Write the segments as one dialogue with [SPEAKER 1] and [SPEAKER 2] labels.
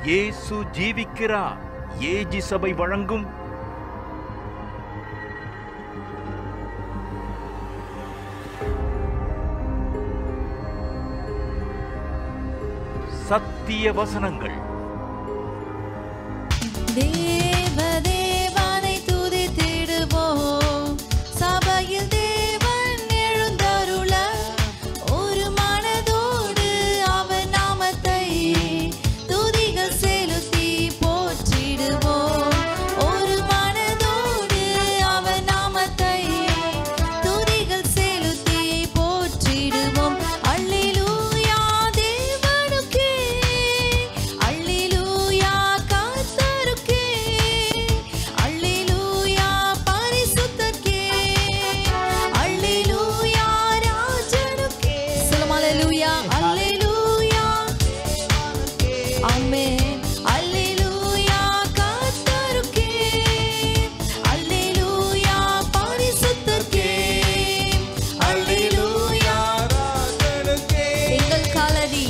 [SPEAKER 1] இயேசு ஜீவிக்கிறார். ஏஜி சபை வழங்கும் சத்திய வசனங்கள்.
[SPEAKER 2] தேவனை துதித்திடுவோம், சபையில் தேவன் எழுந்தருள ஒரு மனதோடு அவர் நாமத்தை துதிகள் செலுத்தி போற்றிடுவோம். ஒரு மனதோடு அவர் நாமத்தை துதிகள் செலுத்தி போற்றிடுவோம். அல்லேலூயா தேவனுக்கே, அல்லேலூயா கர்த்தருக்கே, அல்லேலூயா பரிசுத்தருக்கே, அல்லேலூயா ராஜனுக்கே. சொல்லுமா அல்லேலூயா, அல்லேலூயா, ஆமென். அல்லேலூயா கர்த்தருக்கே, அல்லேலூயா பரிசுத்தருக்கே, அல்லேலூயா ராஜனுக்கே. எங்கள் காலடி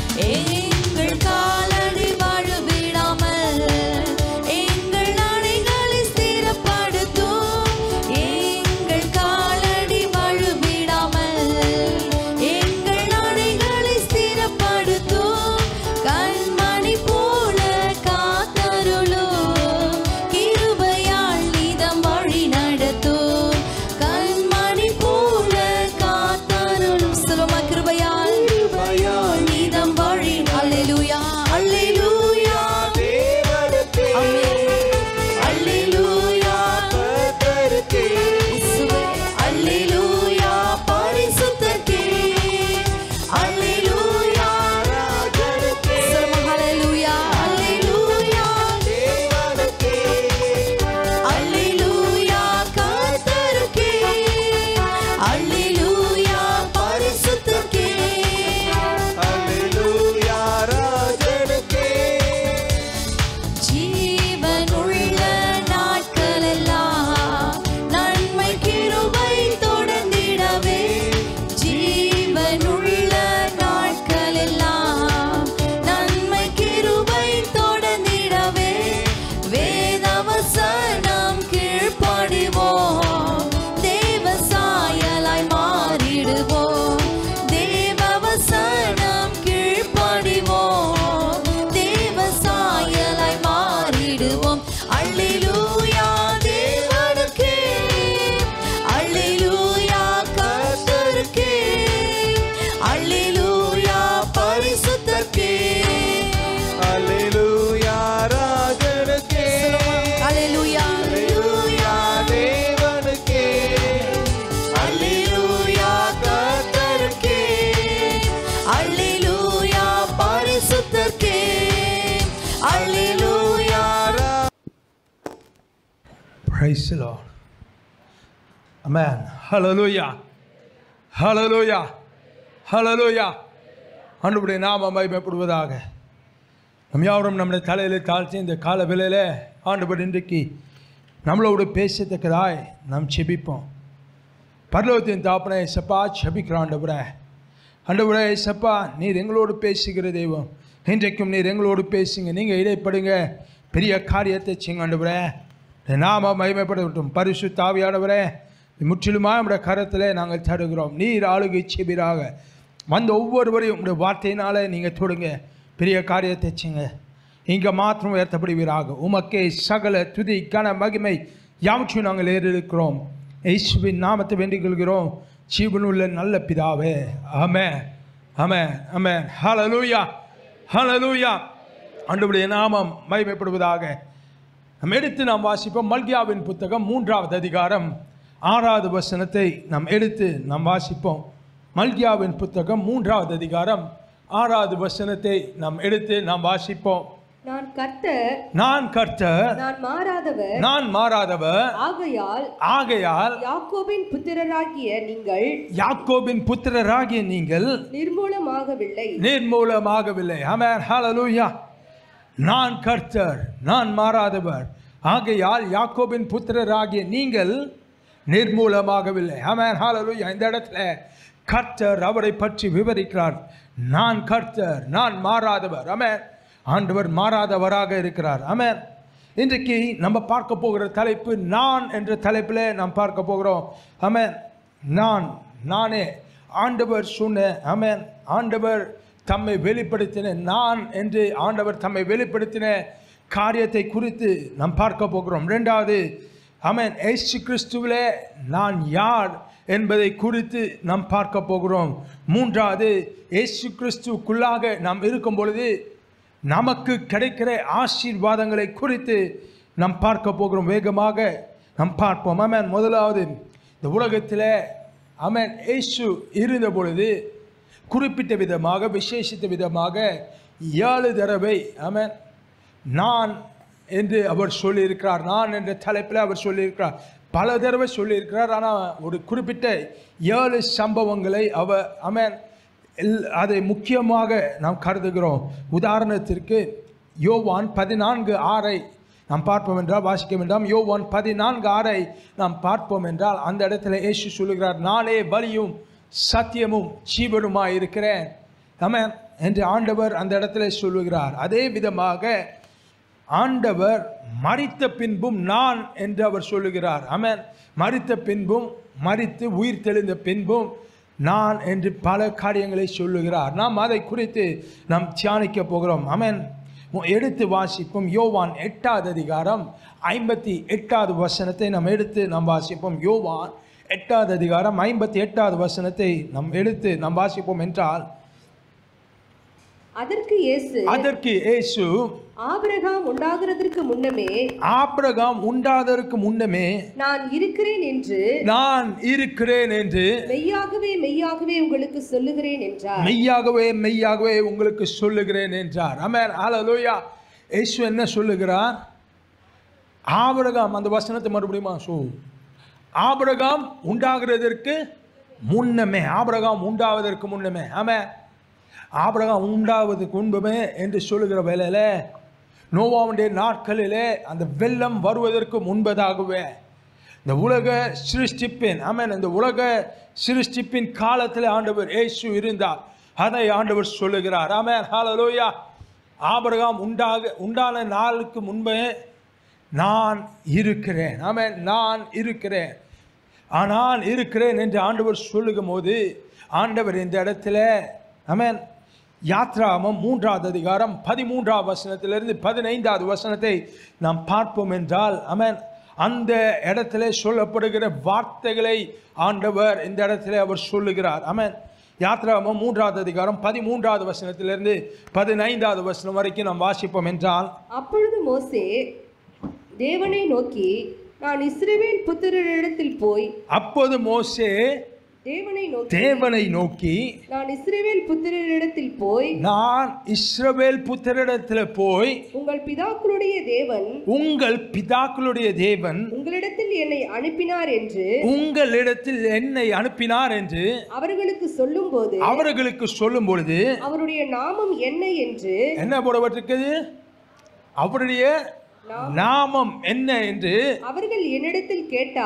[SPEAKER 2] வாழவிடாமல் எங்கள் நடைகளை ஸ்திரப்படுத்தும். எங்கள் காலடி வாழவிடாமல் எங்கள் நடைகளை ஸ்திரப்படுத்தும். கண்மணி போல காத்தருளும், கிருபையால் நிதம் வழி நடத்தும். கண்மணி போல காத்தருளும், சொல்லுமா கிருபையால் நிதம் வழி. அல்லேலூயா, அல்லேலூயா தேவனுக்கே, அல்லேலூயா கர்த்தருக்கே, இயேசுவே, அல்லேலூயா பரிசுத்தருக்கே, அல்லேலூயா ராஜனுக்கே. சொல்லுமா அல்லேலூயா, அல்லேலூயா தேவனுக்கே, அல்லேலூயா கர்த்தருக்கே, அல்லேலூயா பரிசுத்தருக்கே, அல்லேலூயா ராஜனுக்கே. ஜீவனுள்ள நாட்களெல்லாம் நன்மை கிருபை தொடர்ந்திடவே, ஜீவனுள்ள நாட்களெல்லாம் நன்மை கிருபை தொடர்ந்திடவே, வேதவசனம் கீழ்ப்படிவோம், தேவ சாயலாய் மாறிடுவோம். தேவவசனம் கீழ்ப்படிவோம், தேவ சாயலாய் மாறிடுவோம். அல்லேலூயா தேவனுக்கே, அல்லேலூயா கர்த்தருக்கே, அல்லேலூயா பரிசுத்தருக்கே, அல்லேலூயா ராஜனுக்கே. அல்லேலூயா, அல்லேலூயா தேவனுக்கே, அல்லேலூயா கர்த்தருக்கே, அல்லேலூயா பரிசுத்தருக்கே, அல்லேலூயா.
[SPEAKER 3] Praise the Lord. Amen. Hallelujah. Hallelujah. Hallelujah. ஆண்டவருடைய நாமம் மகிமைப்படுவதாக. நம் யாவரும் நம்முடைய தலையிலே தாழ்த்தி இந்த கால வேளையிலே ஆண்டவர் இன்றைக்கு நம்மளோடு பேசத்தக்கதாய் நாம் செபிப்போம். பரலோகத்தின் தாப்பனே இயேசப்பா, செபிக்கிறோம் ஆண்டவரே. ஆண்டவரே இயேசப்பா, நீர் எங்களோடு பேசுகிற தெய்வம். இன்றைக்கும் நீர் எங்களோடு பேசுங்க. நீங்கள் இடைப்படுங்க, பெரிய காரியத்தை செய்யுங்க ஆண்டவரே. நாம மகிமைப்படட்டும். பரிசுத்த ஆவியானவரே, முற்றிலுமாக நம்முடைய கரத்திலே நாங்கள் தருகிறோம். நீர் ஆளுகை செய்வீராக. வந்த ஒவ்வொருவரையும் உங்களுடைய வார்த்தையினாலே நீங்கள் தொடுங்க, பெரிய காரியத்தை செய்யுங்க. இங்கே மாத்திரம் உயர்த்தப்படுவீராக. உமக்கே சகல துதி கன மகிமை யாவற்றையும் நாங்கள் ஏறெடுக்கிறோம். இயேசுவின் நாமத்தை வேண்டிக் கொள்கிறோம் ஜீவனுள்ள நல்ல பிதாவே. ஆமென், ஆமென், ஆமென். ஹல்லேலூயா, ஹல்லேலூயா. ஆண்டவருடைய நாமம் மகிமைப்படுவதாக. நாம் எடுத்து நாம் வாசிப்போம். மல்கியாவின் புத்தகம் 3வது அதிகாரம் 6வது வசனத்தை நாம் எடுத்து நாம் வாசிப்போம். மல்கியாவின் புத்தகம் 3வது அதிகாரம் 6வது வசனத்தை நாம் எடுத்து நாம் வாசிப்போம்.
[SPEAKER 2] நான் கர்த்தர்,
[SPEAKER 3] நான் கர்த்தர்,
[SPEAKER 2] நான் மாறாதவர்,
[SPEAKER 3] ஆகையால்
[SPEAKER 2] யாக்கோபின் புத்திரராகிய நீங்கள்
[SPEAKER 3] நிர்மூலமாகவில்லை. ஆமென், ஹல்லேலூயா. நான் கர்த்தர், நான் மாறாதவர், ஆகையால் யாக்கோபின் புத்திரராகிய நீங்கள் நிர்மூலமாகவில்லை. ஆமென், ஹல்லேலூயா. இந்த இடத்துல கர்த்தர் அவரை பற்றி விவரிக்கிறார். நான் கர்த்தர், நான் மாறாதவர். ஆமென். ஆண்டவர் மாறாதவராக இருக்கிறார். ஆமென். இன்றைக்கு நம்ம பார்க்க போகிற தலைப்பு நான் என்ற தலைப்பில் நாம் பார்க்க போகிறோம். ஆமென். நானே ஆண்டவர் சொன்ன, ஆமென், ஆண்டவர் தம்மை வெளிப்படுத்தின, நான் என்று ஆண்டவர் தம்மை வெளிப்படுத்தின காரியத்தை குறித்து நாம் பார்க்க போகிறோம். ரெண்டாவது, ஆமென், இயேசு கிறிஸ்துவிலே நான் யார் என்பதை குறித்து நாம் பார்க்க போகிறோம். மூன்றாவது, இயேசு கிறிஸ்துவுக்குள்ளாக நாம் இருக்கும் பொழுது நமக்கு கிடைக்கிற ஆசீர்வாதங்களை குறித்து நாம் பார்க்க போகிறோம். வேகமாக நாம் பார்ப்போம். ஆமென். முதலாவது, இந்த உலகத்தில், ஆமென், இயேசு இருந்த பொழுது குறிப்பிட்ட விதமாக, விசேஷித்த விதமாக 7 தடவை, ஆமென், நான் என்று அவர் சொல்லியிருக்கிறார். நான் என்ற தலைப்பில் அவர் சொல்லியிருக்கிறார். பல தடவை சொல்லியிருக்கிறார். ஆனால் ஒரு குறிப்பிட்ட 7 சம்பவங்களை அவர், ஆமென், அதை முக்கியமாக நாம் கருதுகிறோம். உதாரணத்திற்கு யோவான் 14:6 நாம் பார்ப்போம் என்றால், வாசிக்க வேண்டாம், யோவான் 14:6 நாம் பார்ப்போம் என்றால், அந்த இடத்துல இயேசு சொல்லுகிறார், நானே வழியும் சத்தியமும் ஜீவனுமாய் இருக்கிறேன், ஆமென், என்று ஆண்டவர் அந்த இடத்துல சொல்லுகிறார். அதே விதமாக ஆண்டவர் மரித்த பின்பும் நான் என்று அவர் சொல்லுகிறார். ஆமென். மரித்த பின்பும், மரித்து உயிர் தெளிந்த பின்பும் நான் என்று பல காரியங்களை சொல்லுகிறார். நாம் அதை குறித்து நாம் தியானிக்க போகிறோம். ஆமென். எடுத்து வாசிப்போம். யோவான் 8வது அதிகாரம் 58வது வசனத்தை நாம் எடுத்து நாம் வாசிப்போம். யோவான் 8வது அதிகாரம் 58வது வசனத்தை நாம் எடுத்து நாம் வாசிப்போம் என்றால்,
[SPEAKER 2] அதற்கு இயேசு ஆபிரகாம் உண்டாகிறதற்கு முன்னமே நான் இருக்கிறேன் என்று மெய்யாகவே உங்களுக்கு சொல்லுகிறேன் என்றார்.
[SPEAKER 3] மெய்யாகவே உங்களுக்கு சொல்லுகிறேன் என்றார். ஆமென். ஹல்லேலூயா. இயேசு என்ன சொல்லுகிறார்? ஆபிரகாம், அந்த வசனத்தை மறுபடியும் ஆபிரகாம் உண்டாகிறதற்கு முன்னமே, ஆபிரகாம் உண்டாவதற்கு முன்னமே, ஆமென், ஆபிரகாம் உண்டாவதுக்கு முன்பமே என்று சொல்லுகிற வேளையில், நோவாவுடைய நாட்களிலே அந்த வெள்ளம் வருவதற்கு முன்பதாகவே, இந்த உலக சிருஷ்டிப்பின், ஆமென், இந்த உலக சிருஷ்டிப்பின் காலத்தில் ஆண்டவர் இயேசு இருந்தார். அதை ஆண்டவர் சொல்லுகிறார். ஆமென். ஹல்லேலூயா. ஆபிரகாம் உண்டான நாளுக்கு முன்பே நான் இருக்கிறேன். ஆமென். நான் இருக்கிறேன். நான் இருக்கிறேன் என்று ஆண்டவர் சொல்லுகும் போது, ஆண்டவர் இந்த இடத்துல, ஆமென், யாத்ராகமம் 3வது அதிகாரம் 13வது வசனத்திலிருந்து 15வது வசனத்தை நாம் பார்ப்போம் என்றால், ஆமென், அந்த இடத்துல சொல்லப்படுகிற வார்த்தைகளை ஆண்டவர் இந்த இடத்துல அவர் சொல்லுகிறார். ஆமென். யாத்ராகமம் 3வது அதிகாரம் 13வது வசனத்திலிருந்து 15வது வசனம் வரைக்கும் நாம் வாசிப்போம் என்றால்,
[SPEAKER 2] அப்பொழுது மோசே தேவனை நோக்கி, நான் இஸ்ரவேல் புத்திரரிடத்தில் போய்,
[SPEAKER 3] அப்போது மோசே தேவனை நோக்கி,
[SPEAKER 2] நான் இஸ்ரவேல் புத்திரரிடத்தில் போய், உங்கள் பிதாக்களுடைய தேவன் உங்களிடத்தில் என்னை அனுப்பினார் என்று அவர்களுக்கு சொல்லும் பொழுது அவருடைய நாமம் என்ன என்று,
[SPEAKER 3] என்ன போடப்பட்டிருக்கிறது? அவருடைய நாமம் என்ன என்று
[SPEAKER 2] அவர்கள் என்னிடத்தில்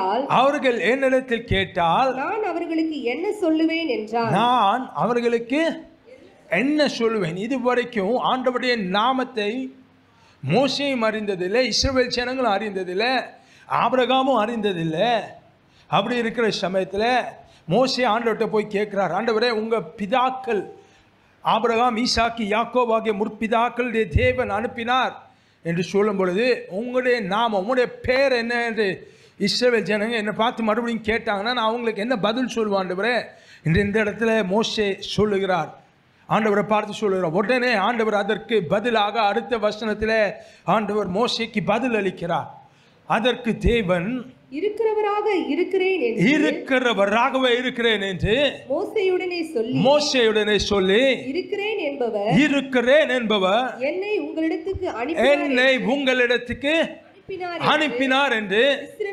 [SPEAKER 2] கேட்டால் நான் அவர்களுக்கு என்ன சொல்லுவேன் என்றார்.
[SPEAKER 3] நான் அவர்களுக்கு என்ன சொல்லுவேன்? இதுவரைக்கும் ஆண்டவருடைய நாமத்தை மோசேயும் அறிந்ததில்லை, இஸ்ரவேல் ஜனங்களும் அறிந்ததில்லை, ஆபிரகாமும் அறிந்ததில்லை. அப்படி இருக்கிற சமயத்தில் மோசே ஆண்டவர்கிட்ட போய் கேட்கிறார், ஆண்டவரே, உங்கள் பிதாக்கள் ஆபிரகாம், ஈசாக்கு, யாக்கோபு ஆகிய முற்பிதாக்களுடைய தேவன் அனுப்பினார் என்று சொல்லும் பொழுது, உங்களுடைய நாமம், உங்களுடைய பேர் என்ன என்று இஸ்ரவேல் ஜனங்க என்னை பார்த்து மறுபடியும் கேட்டாங்கன்னா நான் அவங்களுக்கு என்ன பதில் சொல்லுவேன் ஆண்டவரே என்று இந்த இடத்துல மோசே சொல்லுகிறார். ஆண்டவரை பார்த்து சொல்லுகிறார். உடனே ஆண்டவர் அதற்கு பதிலாக அடுத்த வசனத்தில் ஆண்டவர் மோசேக்கு பதில் அளிக்கிறார். அதற்கு தேவன் இருக்கிறவராகவே இருக்கிறேன் என்று மோசேயுடனே சொல்லி, இருக்கிறேன் என்பவர் என்னை உங்களிடத்துக்கு அனுப்பினார் என்று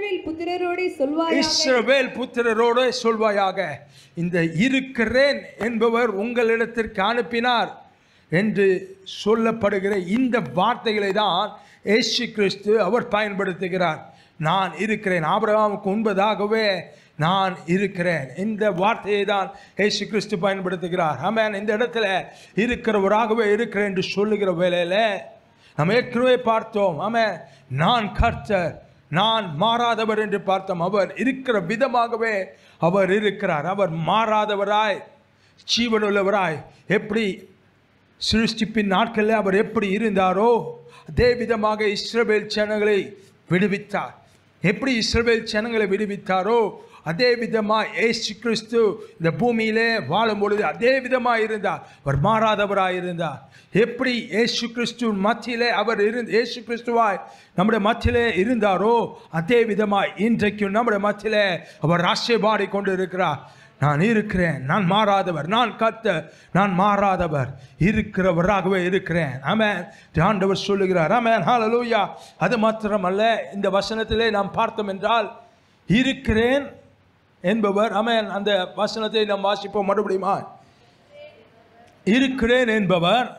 [SPEAKER 3] இஸ்ரவேல் புத்திரரோடு சொல்வாயாக. இந்த இருக்கிறேன் என்பவர் உங்களிடத்திற்கு அனுப்பினார் என்று சொல்லப்படுகிற இந்த வார்த்தைகளை தான் இயேசு கிறிஸ்து அவர் பயன்படுத்துகிறார். நான் இருக்கிறேன். ஆபிரகாமுக்கு முன்பதாகவே நான் இருக்கிறேன். இந்த வார்த்தையை தான் இயேசு கிறிஸ்து பயன்படுத்துகிறார். ஆமென். இந்த இடத்துல இருக்கிறவராகவே இருக்கிறேன் என்று சொல்லுகிற வேளையில் நாம் ஏற்கனவே பார்த்தோம். ஆமென். நான் கர்த்தர், நான் மாறாதவர் என்று பார்த்தோம். அவர் இருக்கிற விதமாகவே அவர் இருக்கிறார். அவர் மாறாதவராய் ஜீவனுள்ளவராய் எப்படி சிருஷ்டிப்பின் நாட்களில் அவர் எப்படி இருந்தாரோ அதே விதமாக இஸ்ரவேல் ஜனங்களை விடுவித்தார். எப்படி இஸ்ரவேல் ஜனங்களை விடுவித்தாரோ அதே விதமாக இயேசு கிறிஸ்து இந்த பூமியிலே வாழும் பொழுது அதே விதமாக இருந்தார். அவர் மாறாதவராய் இருந்தார். எப்படி இயேசு கிறிஸ்து மத்தியிலே அவர் இயேசு கிறிஸ்துவாய் நம்முடைய மத்தியிலே இருந்தாரோ அதே விதமாக இன்றைக்கும் நம்முடைய மத்தியிலே அவர் ஆசீர்வாடி கொண்டு இருக்கிறார். நான் இருக்கிறேன், நான் மாறாதவர், நான் கர்த்தர், நான் மாறாதவர், இருக்கிறவராகவே இருக்கிறேன். ஆமென். ஆண்டவர் சொல்லுகிறார். ஆமென். ஹல்லேலூயா. அது மாத்திரமல்ல, இந்த வசனத்திலே நாம் பார்த்தோம் என்றால் இருக்கிறேன் என்பவர், ஆமென், அந்த வசனத்தை நாம் வாசிப்போம் மறுபடியுமா. இருக்கிறேன் என்பவர்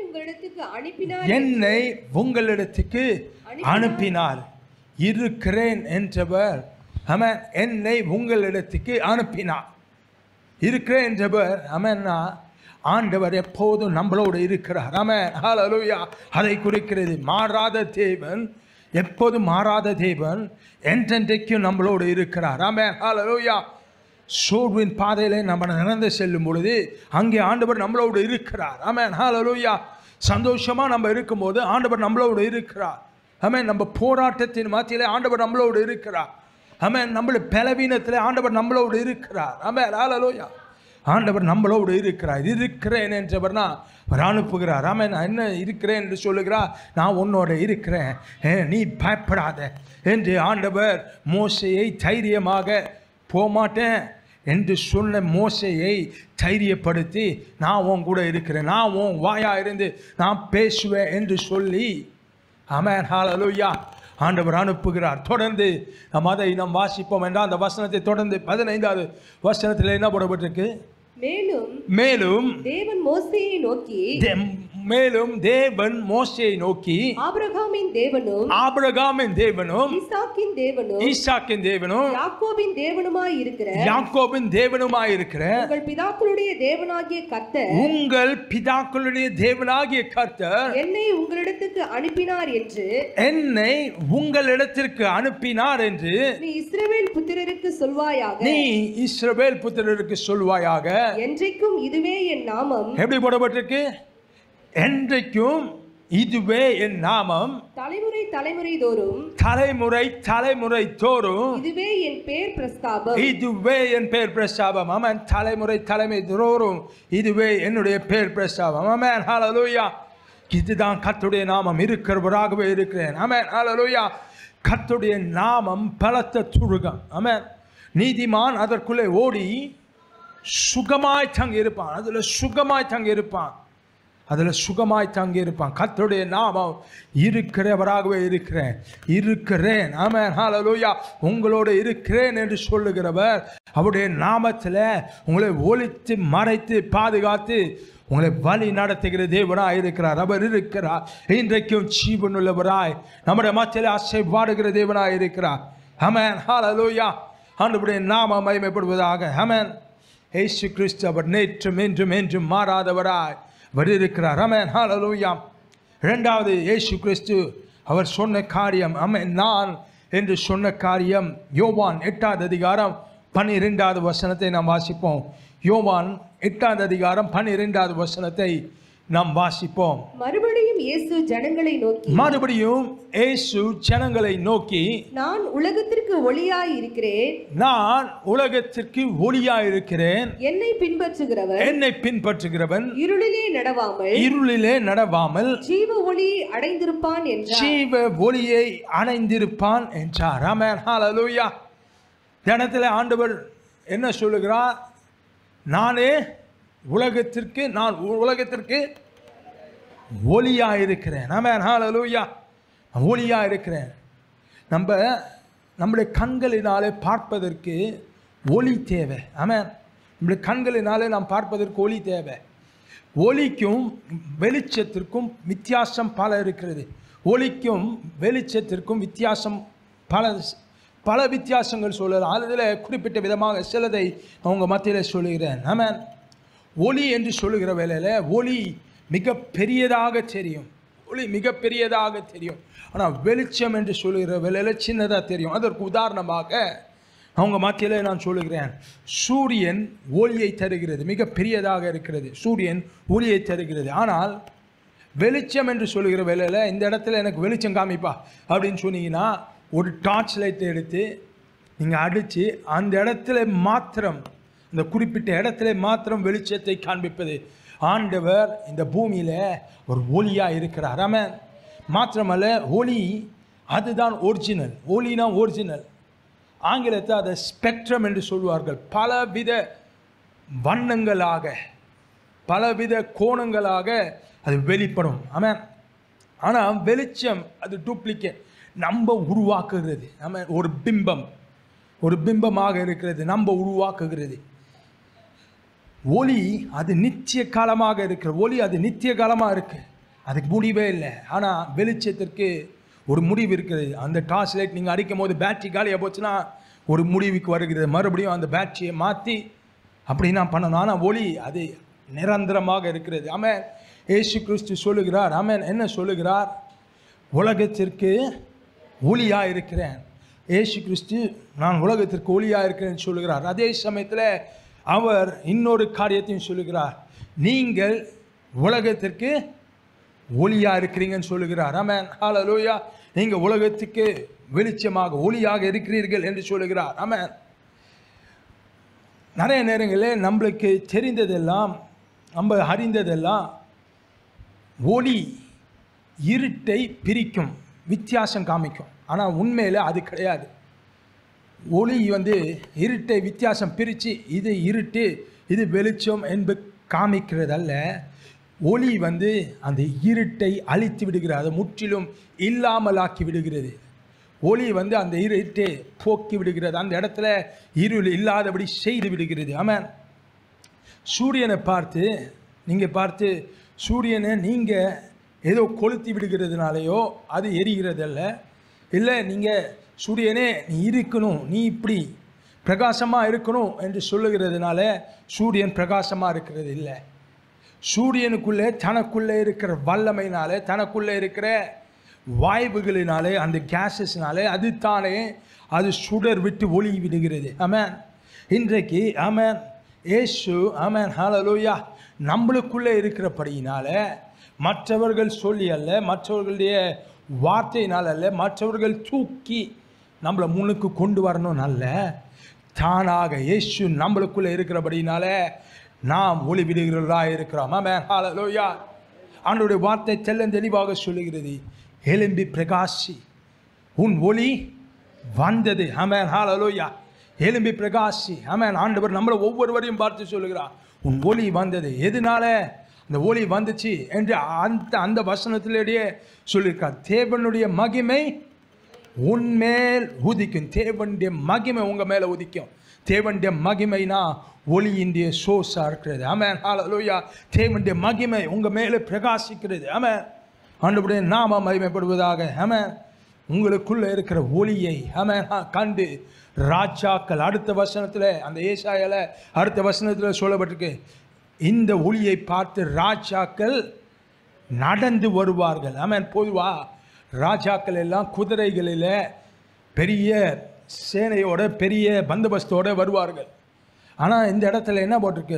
[SPEAKER 3] என்னை உங்களிடத்துக்கு அனுப்பினார். இருக்கிறேன் என்றவர், ஆமென், என்னை உங்களிடத்துக்கு அனுப்பினார். இருக்கிறேன் என்றவர், ஆமென்னா, ஆண்டவர் எப்போதும் நம்மளோடு இருக்கிறார். ஆமென். ஹல்லேலூயா. அதை குறிக்கிறது. மாறாத தேவன், எப்போதும் மாறாத தேவன் என்றென்றைக்கும் நம்மளோடு இருக்கிறார். ஆமென். ஹல்லேலூயா. சோர்வின் பாதையிலே நம்ம நடந்து செல்லும் பொழுது அங்கே ஆண்டவர் நம்மளோடு இருக்கிறார். ஆமென். ஹல்லேலூயா. சந்தோஷமா நம்ம இருக்கும்போது ஆண்டவர் நம்மளோடு இருக்கிறார். ஆமென். நம்ம போராட்டத்தின் மத்தியிலே ஆண்டவர் நம்மளோடு இருக்கிறார். ஆமென். நம்மளுடைய பலவீனத்திலே ஆண்டவர் நம்மளோடு இருக்கிறார். ஆமென். ஹல்லேலூயா. ஆண்டவர் நம்மளோடு இருக்கிறார். இருக்கிறேன் என்றவர்னா அவர் அனுப்புகிறார். ஆமென். நான் என்ன இருக்கிறேன் என்று சொல்லுகிறார். நான் உன்னோட இருக்கிறேன், நீ பயப்படாத என்று ஆண்டவர் மோசேயை தைரியமாக போமாட்டேன் என்று சொன்ன மோசேயை தைரியப்படுத்தி நான் உன் கூட இருக்கிறேன், நான் உன் வாயா இருந்து நான் பேசுவேன் என்று சொல்லி, ஆமென், ஹல்லேலூயா, ஆண்டவர் அனுப்புகிறார். தொடர்ந்து அதை நாம் வாசிப்போம் என்றால் அந்த வசனத்தை தொடர்ந்து 15வது வசனத்தில் என்ன போடப்பட்டிருக்கு? மேலும் தேவன் மோசேயை நோக்கி ஆபிரகாமின் தேவனும் ஈசாக்கின் தேவனும் யாக்கோபின் தேவனுமாய் இருக்கிற உங்கள் பிதாக்களுடைய தேவனாகிய கர்த்தர் என்னை உங்களிடத்திற்கு அனுப்பினார் என்று நீ இஸ்ரவேல் புத்திரருக்கு சொல்வாயாக. என்றைக்கும் இதுவே என் நாமம். எப்படி போடப்பட்டிருக்கு? என்றைக்கும் இதுவே என் நாமம். தலைமுறை தோறும் இதுவே என் பேர் பிரஸ்தாபம். ஆமென். தலைமுறை தோறும் இதுவே என்னுடைய பேர் பிரஸ்தாபம். ஆமென். ஹல்லேலூயா. இதுதான் கர்த்தருடைய நாமம். இருக்கிறவராகவே இருக்கிறேன். ஆமென். ஹல்லேலூயா. கர்த்தருடைய நாமம் பலத்த துருகம். ஆமென். நீதிமான் அதற்குள்ளே ஓடி சுகமாய் தங்கி இருப்பான். அதில் சுகமாய் தங்கி இருப்பான். கர்த்தருடைய நாமம் இருக்கிறவராகவே இருக்கிறேன். ஆமென். ஹல்லேலூயா. உங்களோடு இருக்கிறேன் என்று சொல்லுகிறவர் அவருடைய நாமத்தில் உங்களை ஒளித்து மறைத்து பாதுகாத்து உங்களை வழி நடத்துகிற தேவனாய் இருக்கிறார். அவர் இருக்கிறார். இன்றைக்கும் ஜீவனுள்ளவராய் நம்முடைய மத்தியில் ஆசீர்வாடுகிற தேவனாய் இருக்கிறார். ஆமென். ஹல்லேலூயா. ஆண்டவருடைய நாமம் மகிமைப்படுவதாக. ஆமென். இயேசு கிறிஸ்து அவர் நேற்றும் என்றும் மாறாதவராய் அவர் இருக்கிறார். ஆமென். ஹல்லேலூயா. இரண்டாவது, இயேசு கிறிஸ்து அவர் சொன்ன காரியம், ஆமென், நான் என்று சொன்ன காரியம் யோவான் 8வது அதிகாரம் 12வது வசனத்தை நாம் வாசிப்போம். யோவான் 8வது அதிகாரம் 12வது வசனத்தை நாம் வாசிப்போம். மறுபடியும் இயேசு ஜனங்களை நோக்கி நான் உலகத்திற்கு ஒளியாய் இருக்கிறேன். என்னை பின்பற்றுகிறவன் இருளிலே நடவாமல் ஜீவ ஒளியை அடைந்திருப்பான் என்றார். ஆமென். ஹல்லேலூயா. தினத்தில் ஆண்டவர் என்ன சொல்லுகிறார்? நான் உலகத்திற்கு ஒளியாயிருக்கிறேன். ஆமென். ஹல்லேலூயா. ஒளியாயிருக்கிறேன். நம்முடைய கண்களினாலே பார்ப்பதற்கு ஒளி தேவை. ஆமென். நம்முடைய கண்களினாலே நாம் பார்ப்பதற்கு ஒளி தேவை. ஒளிக்கும் வெளிச்சத்திற்கும் வித்தியாசம் பல இருக்கிறது. ஒளிக்கும் வெளிச்சத்திற்கும் வித்தியாசம் பல வித்தியாசங்கள் சொல்லலாம். அதில் குறிப்பிட்ட விதமாக சிலதை அவங்க மத்தியில் சொல்லுகிறேன். ஆமென். ஒளி என்று சொல்லுகிற வேளையில் ஒளி மிக பெரியதாக தெரியும். ஒளி மிக பெரியதாக தெரியும். ஆனால் வெளிச்சம் என்று சொல்லுகிற வேளையில் சின்னதாக தெரியும். அதற்கு உதாரணமாக அவங்க மத்தியில் நான் சொல்லுகிறேன், சூரியன் ஒளியை தருகிறது, மிக பெரியதாக இருக்கிறது. சூரியன் ஒளியை தருகிறது. ஆனால் வெளிச்சம் என்று சொல்லுகிற வேளையில் இந்த இடத்துல எனக்கு வெளிச்சம் காமிப்பா அப்படின்னு சொன்னீங்கன்னா, ஒரு டார்ச் லைட்டை எடுத்து நீங்கள் அடித்து அந்த இடத்துல மாத்திரம், அந்த குறிப்பிட்ட இடத்துல மாத்திரம் வெளிச்சத்தை காண்பிப்பது. ஆண்டவர் இந்த பூமியில் ஒரு ஒளியாக இருக்கிறார். ஆமென். மாத்திரமல்ல, ஒளி அதுதான் ஒரிஜினல். ஒளினா ஒரிஜினல். ஆங்கிலத்தை அதை ஸ்பெக்ட்ரம் என்று சொல்வார்கள். பலவித வண்ணங்களாக, பலவித கோணங்களாக அது வெளிப்படும். ஆமென். ஆனால் வெளிச்சம் அது டூப்ளிகேட், நம்ம உருவாக்குகிறது. ஆமென். ஒரு பிம்பமாக இருக்கிறது, நம்ம உருவாக்குகிறது. ஒளி அது நித்திய காலமாக இருக்கிற ஒளி, அது நித்திய காலமாக இருக்குது, அதுக்கு முடிவே இல்லை. ஆனால் வெளிச்சத்திற்கு ஒரு முடிவு இருக்கிறது. அந்த டார்ச் லைட் நீங்கள் அடிக்கும் போது பேட்டரி காலியாக போச்சுன்னா ஒரு முடிவுக்கு வருகிறது. மறுபடியும் அந்த பேட்டரியை மாற்றி அப்படின்னா பண்ணணும். ஆனால் ஒளி அது நிரந்தரமாக இருக்கிறது. ஆமென். இயேசு கிறிஸ்து சொல்லுகிறார். ஆமென். என்ன சொல்லுகிறார்? உலகத்திற்கு ஒளியாக இருக்கிறேன். இயேசு கிறிஸ்து நான் உலகத்திற்கு ஒளியாக இருக்கிறேன் சொல்லுகிறார். அதே சமயத்தில் அவர் இன்னொரு காரியத்தையும் சொல்லுகிறார், நீங்கள் உலகத்திற்கு ஒளியாக இருக்கிறீங்கன்னு சொல்லுகிறார். ஆமென். ஹல்லேலூயா. நீங்கள் உலகத்துக்கு வெளிச்சமாக ஒளியாக இருக்கிறீர்கள் என்று சொல்லுகிறார். ஆமென். நிறைய நேரங்களில் நம்மளுக்கு தெரிந்ததெல்லாம், நம்ம அறிந்ததெல்லாம் ஒளி இருட்டை பிரிக்கும், வித்தியாசம் காமிக்கும். ஆனால் உண்மையில் அது கிடையாது. ஒளி இருட்டை வித்தியாசம் பிரித்து இது இருட்டு இது வெளிச்சம் என்பது காமிக்கிறதல்ல. ஒளி அந்த இருட்டை அழித்து விடுகிறது, அதை முற்றிலும் இல்லாமலாக்கி விடுகிறது. ஒளி அந்த இருட்டை போக்கி விடுகிறது, அந்த இடத்துல இருள் இல்லாதபடி செய்து விடுகிறது. ஆமென். சூரியனை பார்த்து சூரியனை நீங்கள் ஏதோ கொளுத்தி விடுகிறதுனாலையோ அது எரிகிறதல்ல. இல்லை, நீங்கள் சூரியனே நீ இருக்கணும், நீ இப்படி பிரகாசமாக இருக்கணும் என்று சொல்லுகிறதுனால சூரியன் பிரகாசமாக இருக்கிறது இல்லை. சூரியனுக்குள்ளே தனக்குள்ளே இருக்கிற வல்லமையினாலே, தனக்குள்ளே இருக்கிற வாய்வுகளினாலே, அந்த கேஸஸ்னாலே அது தானே அது சுடர் விட்டு ஒளி விடுகிறது. ஆமென். இன்றைக்கு ஆமென் இயேசு ஆமென் ஹல்லேலூயா நம்மளுக்குள்ளே இருக்கிறபடியினால, மற்றவர்கள் சொல்லி அல்ல, மற்றவர்களுடைய வார்த்தையினால் அல்ல, மற்றவர்கள் தூக்கி நம்மளை முன்னுக்கு கொண்டு வரணும் அல்ல, தானாக இயேசு நம்மளுக்குள்ளே இருக்கிறபடினால நாம் ஒளி விடுகிறவர்களாக இருக்கிறோம். ஆமென் ஹல்லேலூயா. ஆண்டவருடைய வார்த்தை தெளிவாக சொல்லுகிறது, எழும்பி பிரகாசி, உன் ஒளி வந்தது. ஆமென் ஹல்லேலூயா. எழும்பி பிரகாசி. ஆமென். ஆண்டவர் நம்மளை ஒவ்வொருவரையும் பார்த்து சொல்லுகிறார், உன் ஒளி வந்தது. எதனால அந்த ஒளி வந்துச்சு என்று அந்த வசனத்திலேயே சொல்லியிருக்கார். தேவனுடைய மகிமை உன்மேல் உதிக்கும். தேவனுடைய மகிமை உங்கள் மேலே உதிக்கும். தேவனுடைய மகிமைனா ஒளியினுடைய சோர்ஸாக இருக்கிறது. ஆமென் ஹல்லேலூயா. தேவனுடைய மகிமை உங்கள் மேலே பிரகாசிக்கிறது. ஆமென். ஆண்டவருடைய நாமம் மகிமைப்படுவதாக. ஆமென். உங்களுக்குள்ளே இருக்கிற ஒளியை ஆமென் கண்டு ராஜாக்கள், அடுத்த வசனத்தில் அந்த ஏசாயால அடுத்த வசனத்தில் சொல்லப்பட்டிருக்கு, இந்த ஒளியை பார்த்து ராஜாக்கள் நடந்து வருவார்கள். ஆமென். பொதுவாக ராஜாக்கள் எல்லாம் குதிரைகளில் பெரிய சேனையோட பெரிய பந்தோபஸ்தோடு வருவார்கள். ஆனால் இந்த இடத்துல என்ன போட்டிருக்கு,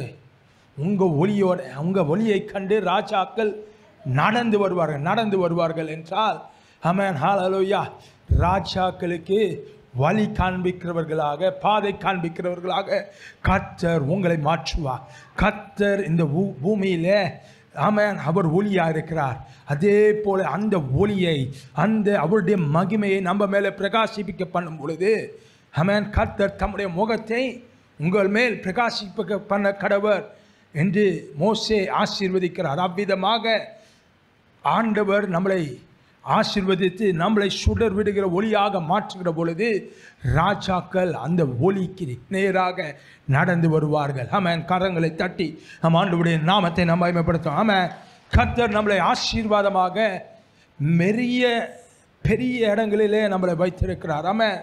[SPEAKER 3] உங்கள் ஒளியை கண்டு ராஜாக்கள் நடந்து வருவார்கள் என்றால் ஆமென் ஹல்லேலூயா, ராஜாக்களுக்கு வழி காண்பிக்கிறவர்களாக, பாதை காண்பிக்கிறவர்களாக கர்த்தர் உங்களை மாற்றுவார். கர்த்தர் இந்த பூமியில் ஆமென் அவர் ஒளியாக இருக்கிறார். அதே போல் அந்த ஒளியை, அந்த அவருடைய மகிமையை நம்ம மேலே பிரகாசிப்பிக்க பண்ணும் பொழுது ஆமென் கர்த்தர் தம்முடைய முகத்தை உங்கள் மேல் பிரகாசிப்பிக்க பண்ண கடவர் என்று மோசே ஆசீர்வதிக்கிறார். அவ்விதமாக ஆண்டவர் நம்மளை ஆசீர்வதித்து நம்மளை சுடர் விடுகிற ஒளியாக மாற்றுகிற பொழுது ராஜாக்கள் அந்த ஒளிக்கு நேராக நடந்து வருவார்கள். ஆமென். கரங்களை தட்டி நம் ஆண்டவருடைய நாமத்தை நாம் மகிமைப்படுத்தும். ஆமென். கர்த்தர் நம்மளை ஆசீர்வாதமாக பெரிய இடங்களிலே நம்மளை வைத்திருக்கிறார். ஆமென்.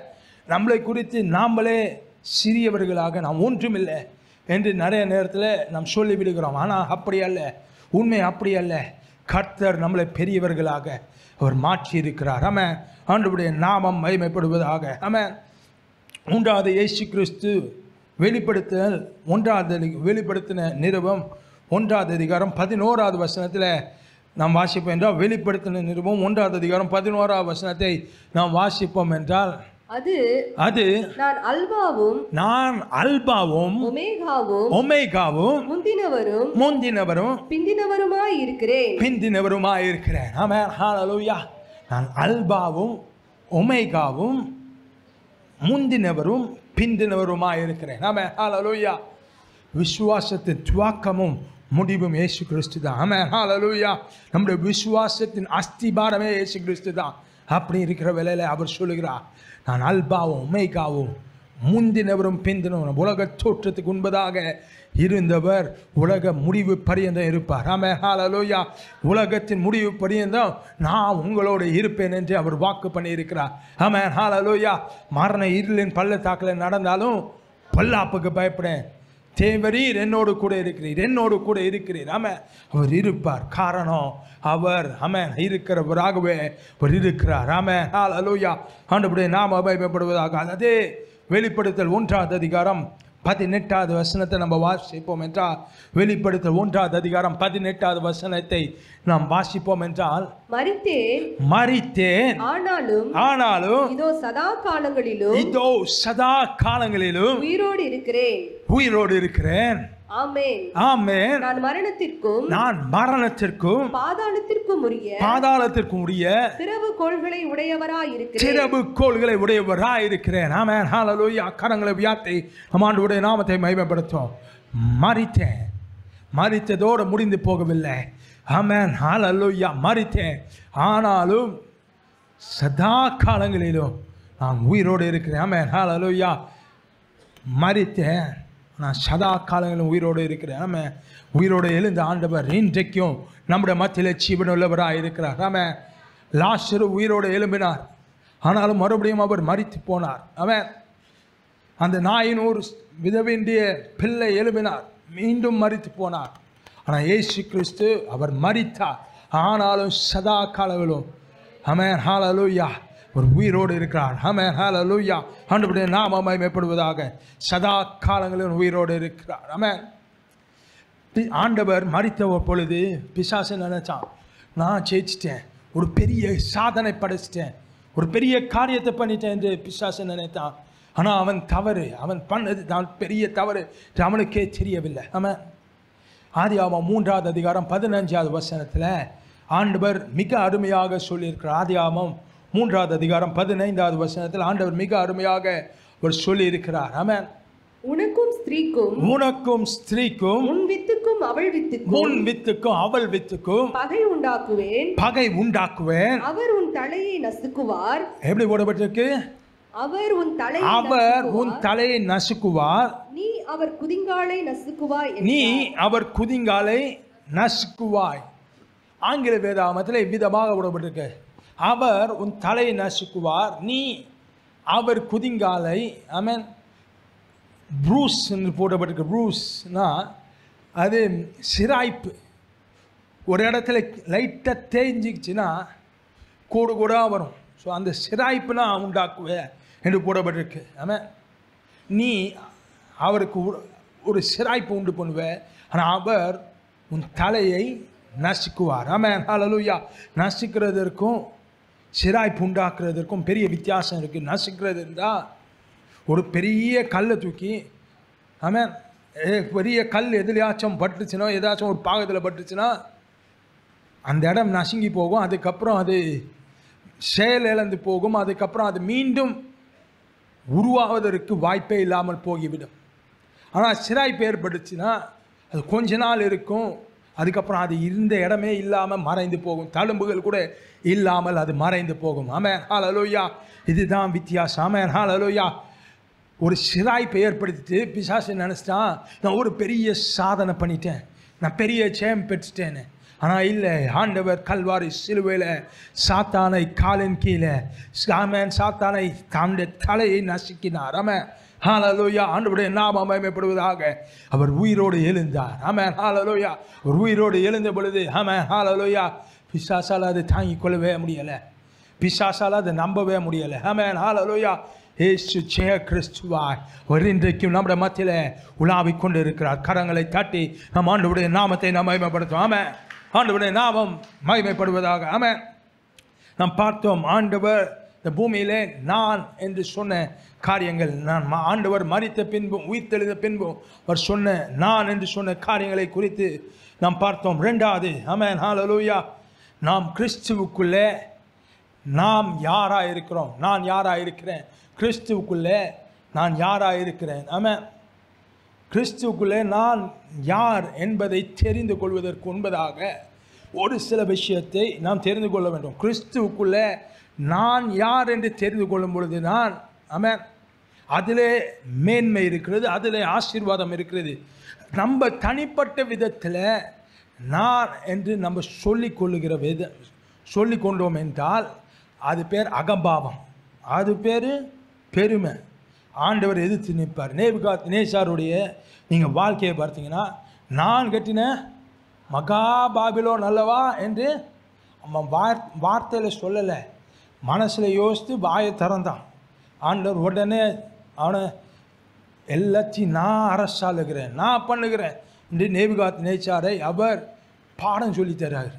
[SPEAKER 3] நம்மளை குறித்து நாமளே சிறியவர்களாக நாம் ஒன்றுமில்லை என்று நிறைய நேரத்தில் நாம் சொல்லிவிடுகிறோம். ஆனால் அப்படி அல்ல, உண்மை அப்படி அல்ல. கர்த்தர் நம்மளை பெரியவர்களாக அவர் மாற்றி இருக்கிறார். ஆமென். ஆண்டவருடைய நாமம் மகிமைப்படுவதாக. ஆமென். மூன்றாவது இயேசு கிறிஸ்து வெளிப்படுத்தின நிருபம் 1வது அதிகாரம் 11வது வசனத்தில் நாம் வாசிப்போம் என்றால், வெளிப்படுத்தின நிருபம் 1வது அதிகாரம் 11வது வசனத்தை நாம் வாசிப்போம் என்றால், அது நான் அல்பாவும் ஒமேகாவும் முந்தினவரும் பிந்தினவருமாய் இருக்கிறேன். ஆமென். ஹல்லேலூயா. நான் அல்பாவும் ஒமேகாவும் முந்தினவரும் பிந்தினவருமாய் இருக்கிறேன். ஆமென். ஹல்லேலூயா. விசுவாசத்தின் துவக்கமும் முடிவும் இயேசு கிறிஸ்து தான். ஆமென். ஹல்லேலூயா. நம்முடைய விசுவாசத்தின் அஸ்திபாரமே இயேசு கிறிஸ்து தான். அப்படி இருக்கிற வேளையில அவர் சொல்லுகிறார், நான் அல்பாவும் ஒமேகாவும் முந்தினவரும் பிந்தினவரும். உலக தோற்றத்துக்கு முன்பதாக இருந்தவர் உலக முடிவு பரியந்தம் இருப்பார். ஆமென். ஹல்லேலூயா. உலகத்தின் முடிவு பரியந்தம் நான் உங்களோடு இருப்பேன் என்று அவர் வாக்கு பண்ணியிருக்கிறார். ஆமென். ஹல்லேலூயா. மரண இருளின் பள்ளத்தாக்கில் நடந்தாலும் பொல்லாப்புக்கு பயப்படேன், தேவரீர் என்னோடு கூட இருக்கிறீர். ஆமென். அவர் இருப்பார். காரணம் அவர் ஆமென் இருக்கிறவராகவே அவர் இருக்கிறார். ஆமென். ஹல்லேலூயா. ஆண்டவருடைய நாமம் மகிமைப்படுவதாக. அதே வெளிப்படுத்தல் 1வது அதிகாரம் 18வது வசனத்தை நம்ம வாசிப்போம் என்றால், வெளிப்படுத்தல் 1வது அதிகாரம் 18வது வசனத்தை நாம் வாசிப்போம் என்றால், மரித்தேன் ஆனாலும் இதோ சதா காலங்களிலும் உயிரோடு இருக்கிறேன். ஆமென். ஆமென். நான் மரணத்திற்கும் பாதாளத்திற்கும் உரிய திறவுகோல்களை உடையவராய் இருக்கிறேன். ஆமென். ஹல்லேலூயா. கரங்களை உயர்த்தி நம் ஆண்டவருடைய நாமத்தை மகிமைப்படுத்துவோம். மரித்ததோடு முடிந்து போகவில்லை. ஆமென். ஹல்லேலூயா. மரித்தேன் ஆனாலும் சதா காலங்களிலும் நான் உயிரோடு இருக்கிறேன். ஆமென். ஹல்லேலூயா. மரித்தேன், நான் சதா காலங்களிலும் உயிரோடு இருக்கிறேன். ஆமென். உயிரோடு எழுந்த ஆண்டவர் இன்றைக்கும் நம்முடைய மத்தியிலே ஜீவனுள்ளவராக இருக்கிறார். ஆமென். லாசரு உயிரோடு எழும்பினார், ஆனாலும் மறுபடியும் அவர் மரித்து போனார். ஆமென். அந்த நாயின் ஒரு விதவேண்டிய பிள்ளை எழும்பினார், மீண்டும் மரித்து போனார். ஆனால் இயேசு கிறிஸ்து அவர் மரித்தார், ஆனாலும் சதா காலங்களிலும் ஆமென். ஹல்லேலூயா. ஒரு உயிரோடு இருக்கிறார். ஆமென். ஹல்லேலூயா. ஆண்டவருடைய நாமம் மகிமைப்படுவதாக. சதா காலங்களிலும் உயிரோடு இருக்கிறார். ஆமென். ஆண்டவர் மரித்த பொழுது பிசாசு நினைச்சான், நான் ஜெயிச்சிட்டேன், ஒரு பெரிய சாதனை படைச்சிட்டேன், ஒரு பெரிய காரியத்தை பண்ணிட்டேன் என்று பிசாசு நினைத்தான். ஆனால் அவன் பண்ணது தான் பெரிய தவறு அவனுக்கே தெரியவில்லை. ஆமென். ஆதியாகமம் 3வது அதிகாரம் 15வது வசனத்தில் ஆண்டவர் மிக அருமையாக சொல்லியிருக்கிறார். ஆதியாகமம் 3வது அதிகாரம் 15வது வசனத்தில் ஆண்டவர் மிக அருமையாக ஒரு சொல்லி இருக்கிறார். ஆமென். உனக்கும் ஸ்திரீக்கும் உன் வித்துக்கும் அவள் வித்துக்கும் பகை உண்டாக்குவேன். அவர் உன் தலையை நசுக்குவார். எப்படி போடப்பட்டிருக்கு? அவர் உன் தலையை நசுக்குவார். நீ அவர் குதிங்காலை நசுக்குவாய். ஆங்கில வேதாகமத்தில் இவ்விதமாக போடப்பட்டிருக்கு, அவர் உன் தலையை நசுக்குவார், நீ அவர் குதிங்காலை. ஆமென். ப்ரூஸ் என்று போடப்பட்டிருக்கு. ப்ரூஸ்னா அது சிராய்ப்பு. ஒரு இடத்துல லைட்டாக தேஞ்சிச்சுன்னா கூடு கூட வரும். ஸோ அந்த சிராய்ப்புனா உண்டாக்குவேன் என்று போடப்பட்டிருக்கு. ஆமென். நீ அவருக்கு ஒரு சிராய்ப்பு உண்டு பண்ணுவேன், ஆனால் அவர் உன் தலையை நசுக்குவார். ஆமென். ஹல்லேலூயா. நசுக்கிறதற்கும் சிராய்ப்பு உண்டாக்குறதற்கும் பெரிய வித்தியாசம் இருக்குது. நசுக்கிறது இருந்தால் ஒரு பெரிய கல்லை தூக்கி, ஆமென், பெரிய கல் எதுலையாச்சும் பட்டுச்சுன்னா, ஏதாச்சும் ஒரு பாகத்தில் பட்டுச்சுன்னா அந்த இடம் நசுங்கி போகும், அதுக்கப்புறம் அது செயல் இழந்து போகும், அதுக்கப்புறம் அது மீண்டும் உருவாவதற்கு வாய்ப்பே இல்லாமல் போகிவிடும். ஆனால் சிராய்ப்பு ஏற்பட்டுச்சுன்னா அது கொஞ்ச நாள் இருக்கும், அதுக்கப்புறம் அது இருந்த இடமே இல்லாமல் மறைந்து போகும், தழும்புகள் கூட இல்லாமல் அது மறைந்து போகும். ஆமென். ஹல்லேலூயா. இதுதான் வித்தியாசம். ஆமென். ஹல்லேலூயா. ஒரு சிராய்ப்பை ஏற்படுத்திட்டு பிசாசு நினச்சிட்டான், நான் ஒரு பெரிய சாதனை பண்ணிட்டேன், நான் பெரிய ஜெயம் பெற்றுட்டேன்னு. ஆனால் இல்லை, ஆண்டவர் கல்வாரி சிலுவையில் சாத்தானை காலின் கீழே ஆமென் சாத்தானை தன்னுடைய தலையை நசுக்கினார். ஆமென் ஹல்லேலூயா. ஆண்டவருடைய நாமம் மகிமைப்படுவதாக. அவர் உயிரோடு எழுந்தார். ஆமென் ஹல்லேலூயா. ஒரு உயிரோடு எழுந்த பொழுது ஆமென் ஹல்லேலூயா பிசாசால் அதை தாங்கிக் கொள்ளவே முடியலை, பிசாசால் அதை நம்பவே முடியலை. ஆமென் ஹல்லேலூயா. இயேசு ஜெய கிறிஸ்துவாய் ஒரு இன்றைக்கும் நம்முடைய மத்தியில் உலாவிக் கொண்டு இருக்கிறார். கரங்களை தட்டி நம் ஆண்டவருடைய நாமத்தை நாம் மகிமைப்படுத்துவோம். ஆமென். ஆண்டவருடைய நாமம் மகிமைப்படுவதாக. ஆமென். நாம் பார்த்தோம், ஆண்டவர் இந்த பூமியிலே நான் என்று சொன்ன காரியங்கள், நான் ஆண்டவர் மரித்த பின்பும் உயிர்த்தெழுந்த பின்பும் அவர் சொன்ன நான் என்று சொன்ன காரியங்களை குறித்து நாம் பார்த்தோம். ரெண்டாவது ஆமென் ஹல்லேலூயா, நாம் கிறிஸ்துவுக்குள்ளே நாம் யாராக இருக்கிறோம், நான் யாராக இருக்கிறேன், கிறிஸ்துவுக்குள்ளே நான் யாராக இருக்கிறேன். ஆமென். கிறிஸ்துவுக்குள்ளே நான் யார் என்பதை தெரிந்து கொள்வதற்கு முன்பதாக ஒரு சில விஷயத்தை நாம் தெரிந்து கொள்ள வேண்டும். கிறிஸ்துவுக்குள்ளே நான் யார் என்று தெரிந்து கொள்ளும் பொழுது நான் ஆமென் அதிலே மேன்மை இருக்கிறது, அதிலே ஆசீர்வாதம் இருக்கிறது. நம்ம தனிப்பட்ட விதத்தில் நான் என்று நம்ம சொல்லிக்கொள்ளுகிற சொல்லிக் கொண்டோம் என்றால் அது பேர் அகம்பாவம், அது பேர் பெருமை. ஆண்டவர் எதிர்த்து நிற்பார். நேசாருடைய நீங்கள் வாழ்க்கையை பார்த்தீங்கன்னா, நான் கட்டின மகா பாபிலோன் அல்லவா என்று அவன் வார்த்தையில் சொல்லலை, மனசில் யோசித்து வாயை திறந்தான். ஆண்டவர் உடனே அவனை எல்லாத்தையும் நான் அரசாளுகிறேன், நான் பண்ணுகிறேன் என்று நேசாரை அவர் பாடம் சொல்லி தர்றார்.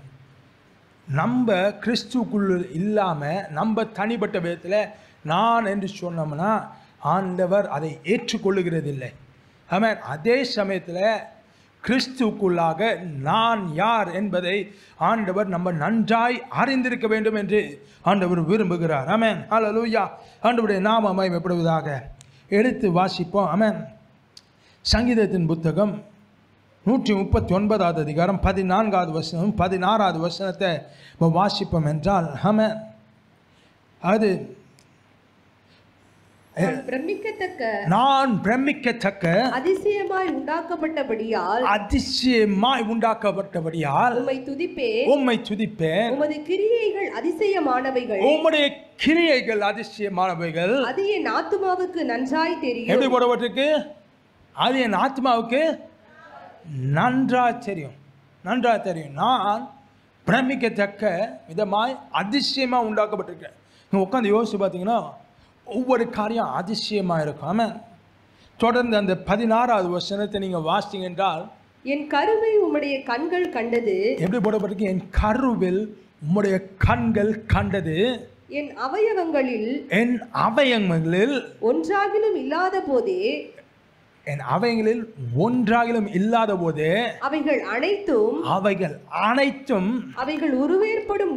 [SPEAKER 3] நம்ம கிறிஸ்துக்குள்ள இல்லாமல் நம்ம தனிப்பட்ட விதத்தில் நான் என்று சொன்னோம்னா ஆண்டவர் அதை ஏற்றுக்கொள்ளுகிறதில்லை. ஆமென். அதே சமயத்தில் கிறிஸ்துவுக்குள்ளாக நான் யார் என்பதை ஆண்டவர் நம்ம நன்றாய் அறிந்திருக்க வேண்டும் என்று ஆண்டவர் விரும்புகிறார். ஆமென் ஹல்லேலூயா. ஆண்டவருடைய நாமம் மகிமைப்படுவதாக. எடுத்து வாசிப்போம். ஆமென். சங்கீதத்தின் புத்தகம் 139வது அதிகாரம் 14வது வசனம் 16வது வசனத்தை வாசிப்போம் என்றால் ஆமென் அது நான் பிரமிக்கத்தக்க
[SPEAKER 2] அதிசயமாய் உண்டாக்கப்பட்டபடியால்
[SPEAKER 3] உம்மை துதிப்பேன்.
[SPEAKER 2] உமது கிரியைகள் அதிசயமானவைகள்,
[SPEAKER 3] உம்முடைய கிரியைகள் அதிசயமானவைகள்.
[SPEAKER 2] அது என் ஆத்துமாவுக்கு நன்றாய் தெரியும்.
[SPEAKER 3] எப்படி போடப்பட்டிருக்கு? அது என் ஆத்மாவுக்கு நன்றாக தெரியும், நன்றாக தெரியும். நான் பிரமிக்கத்தக்க விதமாய் அதிசயமாக உண்டாக்கப்பட்டிருக்கேன். நீங்கள் உட்காந்து யோசிச்சு பார்த்தீங்கன்னா ஒவ்வொரு காரியம் அதிசயமாக இருக்கும். ஆமென். தொடர்ந்து அந்த 16வது வசனத்தை நீங்கள் வாசித்தீங்க என்றால்,
[SPEAKER 2] என் கருவை உம்முடைய கண்கள் கண்டது.
[SPEAKER 3] எப்படி போடப்பட்டிருக்கு? என் கருவில் உம்முடைய கண்கள் கண்டது.
[SPEAKER 2] என் அவயவங்களில் ஒன்றாகிலும் இல்லாத போதே,
[SPEAKER 3] என் அவயங்களில் ஒன்றாகிலும் இல்லாத போதே,
[SPEAKER 2] அவைகள் அனைத்தும்
[SPEAKER 3] அவைகள்
[SPEAKER 2] உருவேற்படும்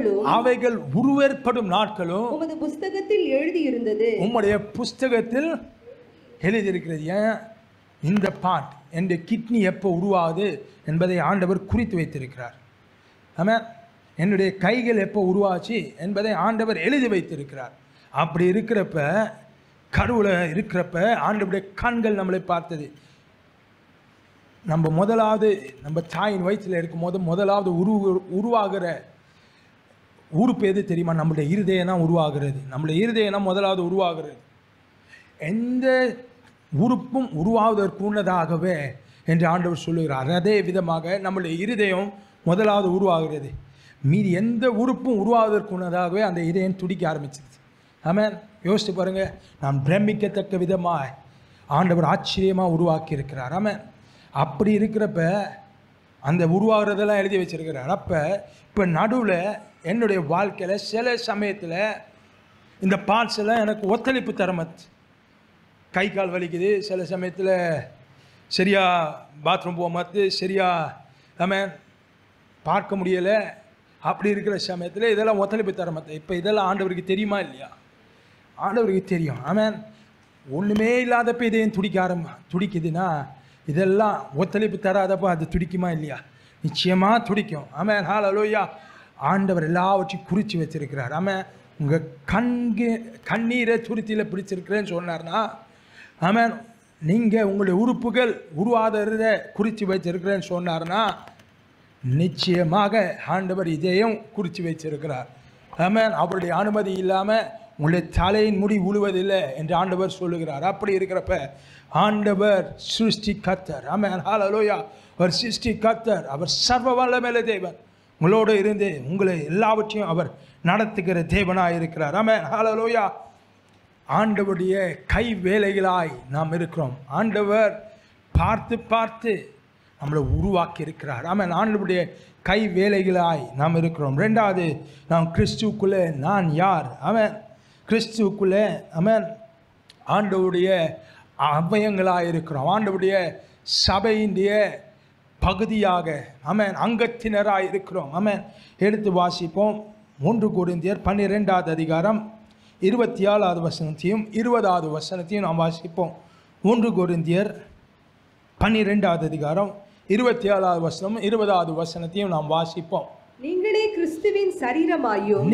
[SPEAKER 2] நாட்களும் உமது புஸ்தகத்தில் எழுதியிருந்தது.
[SPEAKER 3] உம்முடைய புஸ்தகத்தில் எழுதியிருக்கிறது. ஏன் இந்த பாட் என் கிட்னி எப்போ உருவாகுது என்பதை ஆண்டவர் குறித்து வைத்திருக்கிறார். ஆமென். என்னுடைய கைகள் எப்போ உருவாச்சு என்பதை ஆண்டவர் எழுதி வைத்திருக்கிறார். அப்படி இருக்கிறப்ப, கருவில் இருக்கிறப்ப ஆண்டவருடைய கண்கள் நம்மளை பார்த்தது. நம்ம முதலாவது நம்ம தாயின் வயிற்றில் இருக்கும்போது முதலாவது உருவாகிற உறுப்பு எது தெரியுமா? நம்மளுடைய இருதயம் தான் உருவாகிறது. நம்மளுடைய இருதயம் தான் முதலாவது உருவாகிறது. எந்த உறுப்பும் உருவாவதற்கு முன்னதாகவே என்று ஆண்டவர் சொல்லுகிறார். அதே விதமாக நம்மளுடைய இருதயம் முதலாவது உருவாகிறது. மீதி எந்த உறுப்பும் உருவாவதற்கு முன்னதாகவே அந்த இதயம் துடிக்க ஆரம்பிச்சிருது. ஆமென். யோசித்து பாருங்கள். நாம் பிரமிக்கத்தக்க விதமாக ஆண்டவர் ஆச்சரியமாக உருவாக்கி இருக்கிறார். ஆமென். அப்படி இருக்கிறப்ப அந்த உருவாகிறதெல்லாம் எழுதி வச்சிருக்கிறார். அப்போ இப்போ நடுவில் என்னுடைய வாழ்க்கையில் சில சமயத்தில் இந்த பார்ட்ஸ் எல்லாம் எனக்கு ஒத்துழைப்பு தரமத்து. கை கால் வலிக்குது, சில சமயத்தில் சரியாக பாத்ரூம் போக மாற்று, சரியாக ஆமென் பார்க்க முடியலை. அப்படி இருக்கிற சமயத்தில் இதெல்லாம் ஒத்துழைப்பு தரமத்து. இப்போ இதெல்லாம் ஆண்டவருக்கு தெரியுமா இல்லையா? ஆண்டவருக்கு தெரியும். ஆமென். ஒன்றுமே இல்லாதப்ப இதையும் துடிக்குதுன்னா இதெல்லாம் ஒத்துழைப்பு தராதப்போ அது துடிக்குமா இல்லையா? நிச்சயமாக துடிக்கும். ஆமென் ஹல்லேலூயா. ஆண்டவர் எல்லாவற்றையும் குறித்து வச்சிருக்கிறார். ஆமென். உங்கள் கண்ணீரை துருத்தியில் பிடிச்சிருக்கிறேன்னு சொன்னார்னா, ஆமென், நீங்கள் உங்களுடைய உறுப்புகள் உருவாததை குறித்து வச்சிருக்கிறேன்னு சொன்னார்னா நிச்சயமாக ஆண்டவர் இதையும் குறித்து வச்சிருக்கிறார். ஆமென். அவருடைய அனுமதி இல்லாமல் உங்களுடைய தலையின் முடி உழுவதில்லை என்று ஆண்டவர் சொல்லுகிறார். அப்படி இருக்கிறப்ப ஆண்டவர் சிருஷ்டி கர்த்தர். ஆமென். ஹல்லேலூயா. அவர் சிருஷ்டி கர்த்தர். அவர் சர்வ வல்லமையுள்ள தேவன். உங்களோடு இருந்து உங்களை எல்லாவற்றையும் அவர் நடத்துகிற தேவனாக இருக்கிறார். ஆமென். ஹல்லேலூயா. ஆண்டவருடைய கை வேலைகளாய் நாம் இருக்கிறோம். ஆண்டவர் பார்த்து பார்த்து நம்மளை உருவாக்கி இருக்கிறார். ஆமென். ஆண்டவருடைய கை வேலைகளாய் நாம் இருக்கிறோம். ரெண்டாவது, நாம் கிறிஸ்துவுக்குள்ளே நான் யார்? ஆமென். கிறிஸ்துவுக்குள்ளே ஆமென் ஆண்டவருடைய அவயங்களாக இருக்கிறோம். ஆண்டவருடைய சபையினுடைய பகுதியாக ஆமென் அங்கத்தினராக இருக்கிறோம். ஆமென். எடுத்து வாசிப்போம். 1 கொரிந்தியர் 12வது அதிகாரம் 24வது வசனத்தையும் 20வது வசனத்தையும் நாம் வாசிப்போம். 1 கொரிந்தியர் 12வது அதிகாரம் 24வது வசனம் 20வது வசனத்தையும் நாம் வாசிப்போம்.
[SPEAKER 2] நீங்களே கிறிஸ்துவின் சரீரமாயும்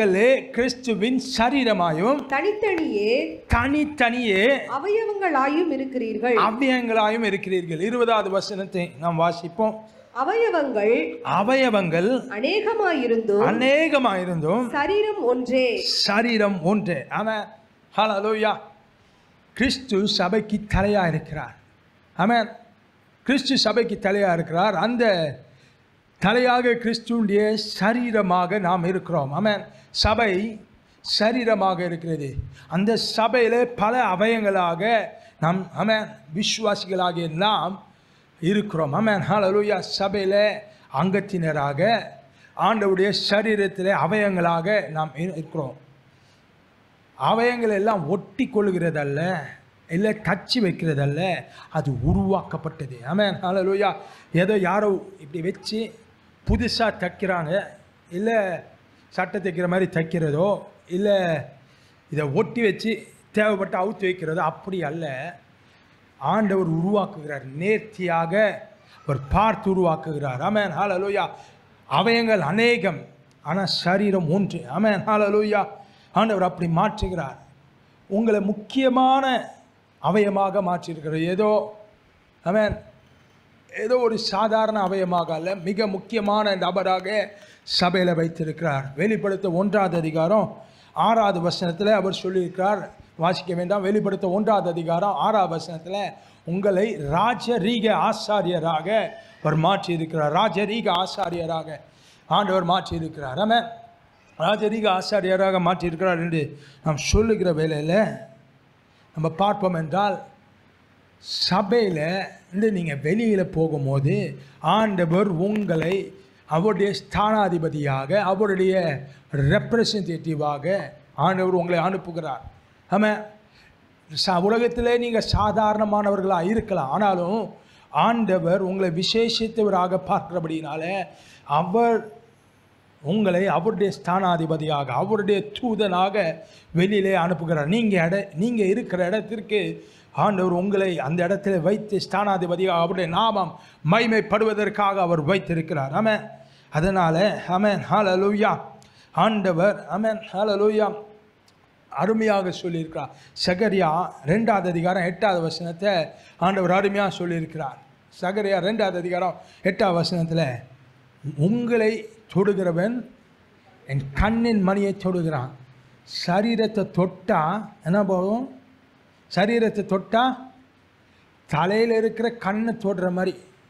[SPEAKER 3] தனித்தனியே
[SPEAKER 2] அவயவங்களாயும் இருக்கிறீர்கள்.
[SPEAKER 3] 20வது வசனத்தை நாம் வாசிப்போம்.
[SPEAKER 2] அவயவங்கள் அநேகமாயிருந்தும் சரீரம் ஒன்றே.
[SPEAKER 3] ஆமென். ஹல்லேலூயா. கிறிஸ்து சபைக்கு தலையாக இருக்கிறார். ஆமென். கிறிஸ்து சபைக்கு தலையாக இருக்கிறார். அந்த தலையாக கிறிஸ்துடைய சரீரமாக நாம் இருக்கிறோம். ஆமென். சபை சரீரமாக இருக்கிறது. அந்த சபையில் பல அவயங்களாக நாம் ஆமென் விசுவாசிகளாகிய நாம் இருக்கிறோம். ஆமென். ஹல்லேலூயா. சபையில் அங்கத்தினராக ஆண்டவருடைய சரீரத்தில் அவயங்களாக நாம் இருக்கிறோம். அவயங்கள் எல்லாம் ஒட்டி கொள்கிறதல்ல, இல்லை தச்சு வைக்கிறதல்ல, அது உருவாக்கப்பட்டது. ஆமென். ஹல்லேலூயா. ஏதோ யாரோ இப்படி வச்சு புதுசாக தைக்கிறாங்க, இல்லை சட்டை தைக்கிற மாதிரி தைக்கிறதோ, இல்லை இதை ஒட்டி வச்சு தேவைப்பட்டு அவுத்து வைக்கிறதோ அப்படி அல்ல. ஆண்டவர் உருவாக்குகிறார். நேர்த்தியாக அவர் பார்த்து உருவாக்குகிறார். ஆமென். ஹல்லேலூயா. அவயங்கள் அநேகம், ஆனால் சரீரம் ஒன்று. ஆமென். ஹல்லேலூயா. ஆண்டவர் அப்படி மாற்றுகிறார். உங்களை முக்கியமான அவயமாக மாற்றியிருக்கிறார். ஏதோ ஒரு சாதாரண அவயமாக அல்ல, மிக முக்கியமான நபராக சபையில் வைத்திருக்கிறார். வெளிப்படுத்த 1வது அதிகாரம் 6வது வசனத்தில் அவர் சொல்லியிருக்கிறார். வாசிக்க வேண்டாம். வெளிப்படுத்த 1வது அதிகாரம் 6வது வசனத்தில் உங்களை ராஜரீக ஆசாரியராக அவர் மாற்றியிருக்கிறார். ராஜரீக ஆசாரியராக ஆண்டவர் மாற்றியிருக்கிறார். ஆமென். ராஜரீக ஆசாரியராக மாற்றியிருக்கிறார் என்று நாம் சொல்லுகிற வேளையில் நம்ம பார்ப்போம் என்றால், சபையில் இருந்து நீங்கள் வெளியில் போகும்போது ஆண்டவர் உங்களை அவருடைய ஸ்தானாதிபதியாக, அவருடைய ரெப்ரசன்டேட்டிவாக ஆண்டவர் உங்களை அனுப்புகிறார். ஆமாம். உலகத்திலே நீங்கள் சாதாரணமானவர்களாக இருக்கலாம், ஆனாலும் ஆண்டவர் உங்களை விசேஷித்தவராக பார்க்கிறபடினால அவர் உங்களை அவருடைய ஸ்தானாதிபதியாக, அவருடைய தூதனாக வெளியிலே அனுப்புகிறார். நீங்கள் இருக்கிற இடத்திற்கு ஆண்டவர் உங்களை அந்த இடத்துல வைத்து ஸ்தானாதிபதியாக அவருடைய நாமம் மகிமைப்படுவதற்காக அவர் வைத்திருக்கிறார். ஆமென். அதனால் ஆமென். ஹல்லேலூயா. ஆண்டவர் ஆமென். ஹல்லேலூயா அருமையாக சொல்லியிருக்கிறார். சகரியா 2வது அதிகாரம் 8வது வசனத்தை ஆண்டவர் அருமையாக சொல்லியிருக்கிறார். சகரியா 2வது அதிகாரம் 8வது வசனத்தில், உங்களை தொடுகிறவன் என் கண்ணின் மணியை தொடுகிறான். சரீரத்தை தொட்டா என்ன போகும்? சரீரத்தை தொட்டா தலையில் இருக்கிற கண்ணை தொடுற மாதிரி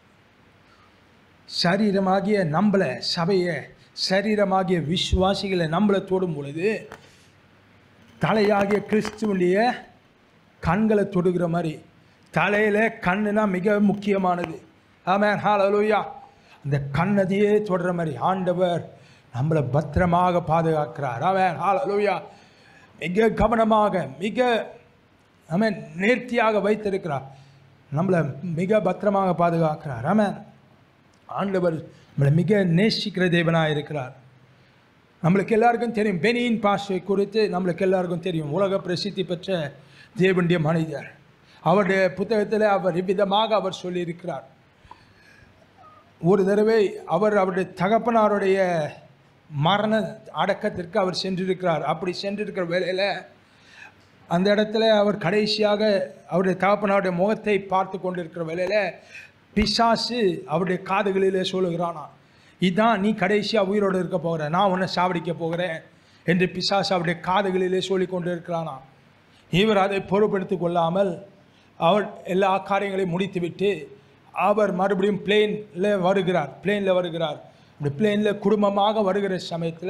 [SPEAKER 3] சரீரமாகிய நம்மளை, சபையை, சரீரமாகிய விசுவாசிகளை நம்மளை தொடும் பொழுது தலையாகிய கிறிஸ்துவனுடைய கண்களை தொடுகிற மாதிரி. தலையில் கண்ணுனா மிக முக்கியமானது. ஆமென். ஹல்லேலூயா. அந்த கண்ணதையே தொடுற மாதிரி ஆண்டவர் நம்மளை பத்திரமாக பாதுகாக்கிறார். ஆமென். ஹல்லேலூயா. மிக கவனமாக, மிக ஆமென் நேர்த்தியாக வைத்திருக்கிறார். நம்மளை மிக பத்திரமாக பாதுகாக்கிறார். ஆமென். ஆண்டவர் நம்மளை மிக நேசிக்கிற தேவனாக இருக்கிறார். நம்மளுக்கு எல்லாருக்கும் தெரியும், பெனியின் பாஸ்டரை குறித்து நம்மளுக்கு எல்லாருக்கும் தெரியும். உலக பிரசித்தி பெற்ற தேவனுடைய மனிதர். அவருடைய புத்தகத்தில் அவர் இவ்விதமாக அவர் சொல்லியிருக்கிறார். ஒரு தடவை அவருடைய தகப்பனாருடைய மரண அடக்கத்திற்கு அவர் சென்றிருக்கிறார். அப்படி சென்றிருக்கிற வேளையில் அந்த இடத்துல அவர் கடைசியாக அவருடைய தகப்பனாருடைய முகத்தை பார்த்து கொண்டிருக்கிற வேளையில் பிசாசு அவருடைய காதுகளிலே சொல்லுகிறானா, இதுதான் நீ கடைசியாக உயிரோடு இருக்க போகிற, நான் உன்னை சாவடிக்க போகிறேன் என்று பிசாசு அவருடைய காதுகளிலே சொல்லி கொண்டு இருக்கிறானா. இவர் அதை பொறுப்படுத்திக் கொள்ளாமல் அவர் எல்லா காரியங்களையும் முடித்துவிட்டு அவர் மறுபடியும் பிளேனில் வருகிறார். அப்படி பிளேனில் குடும்பமாக வருகிற சமயத்தில்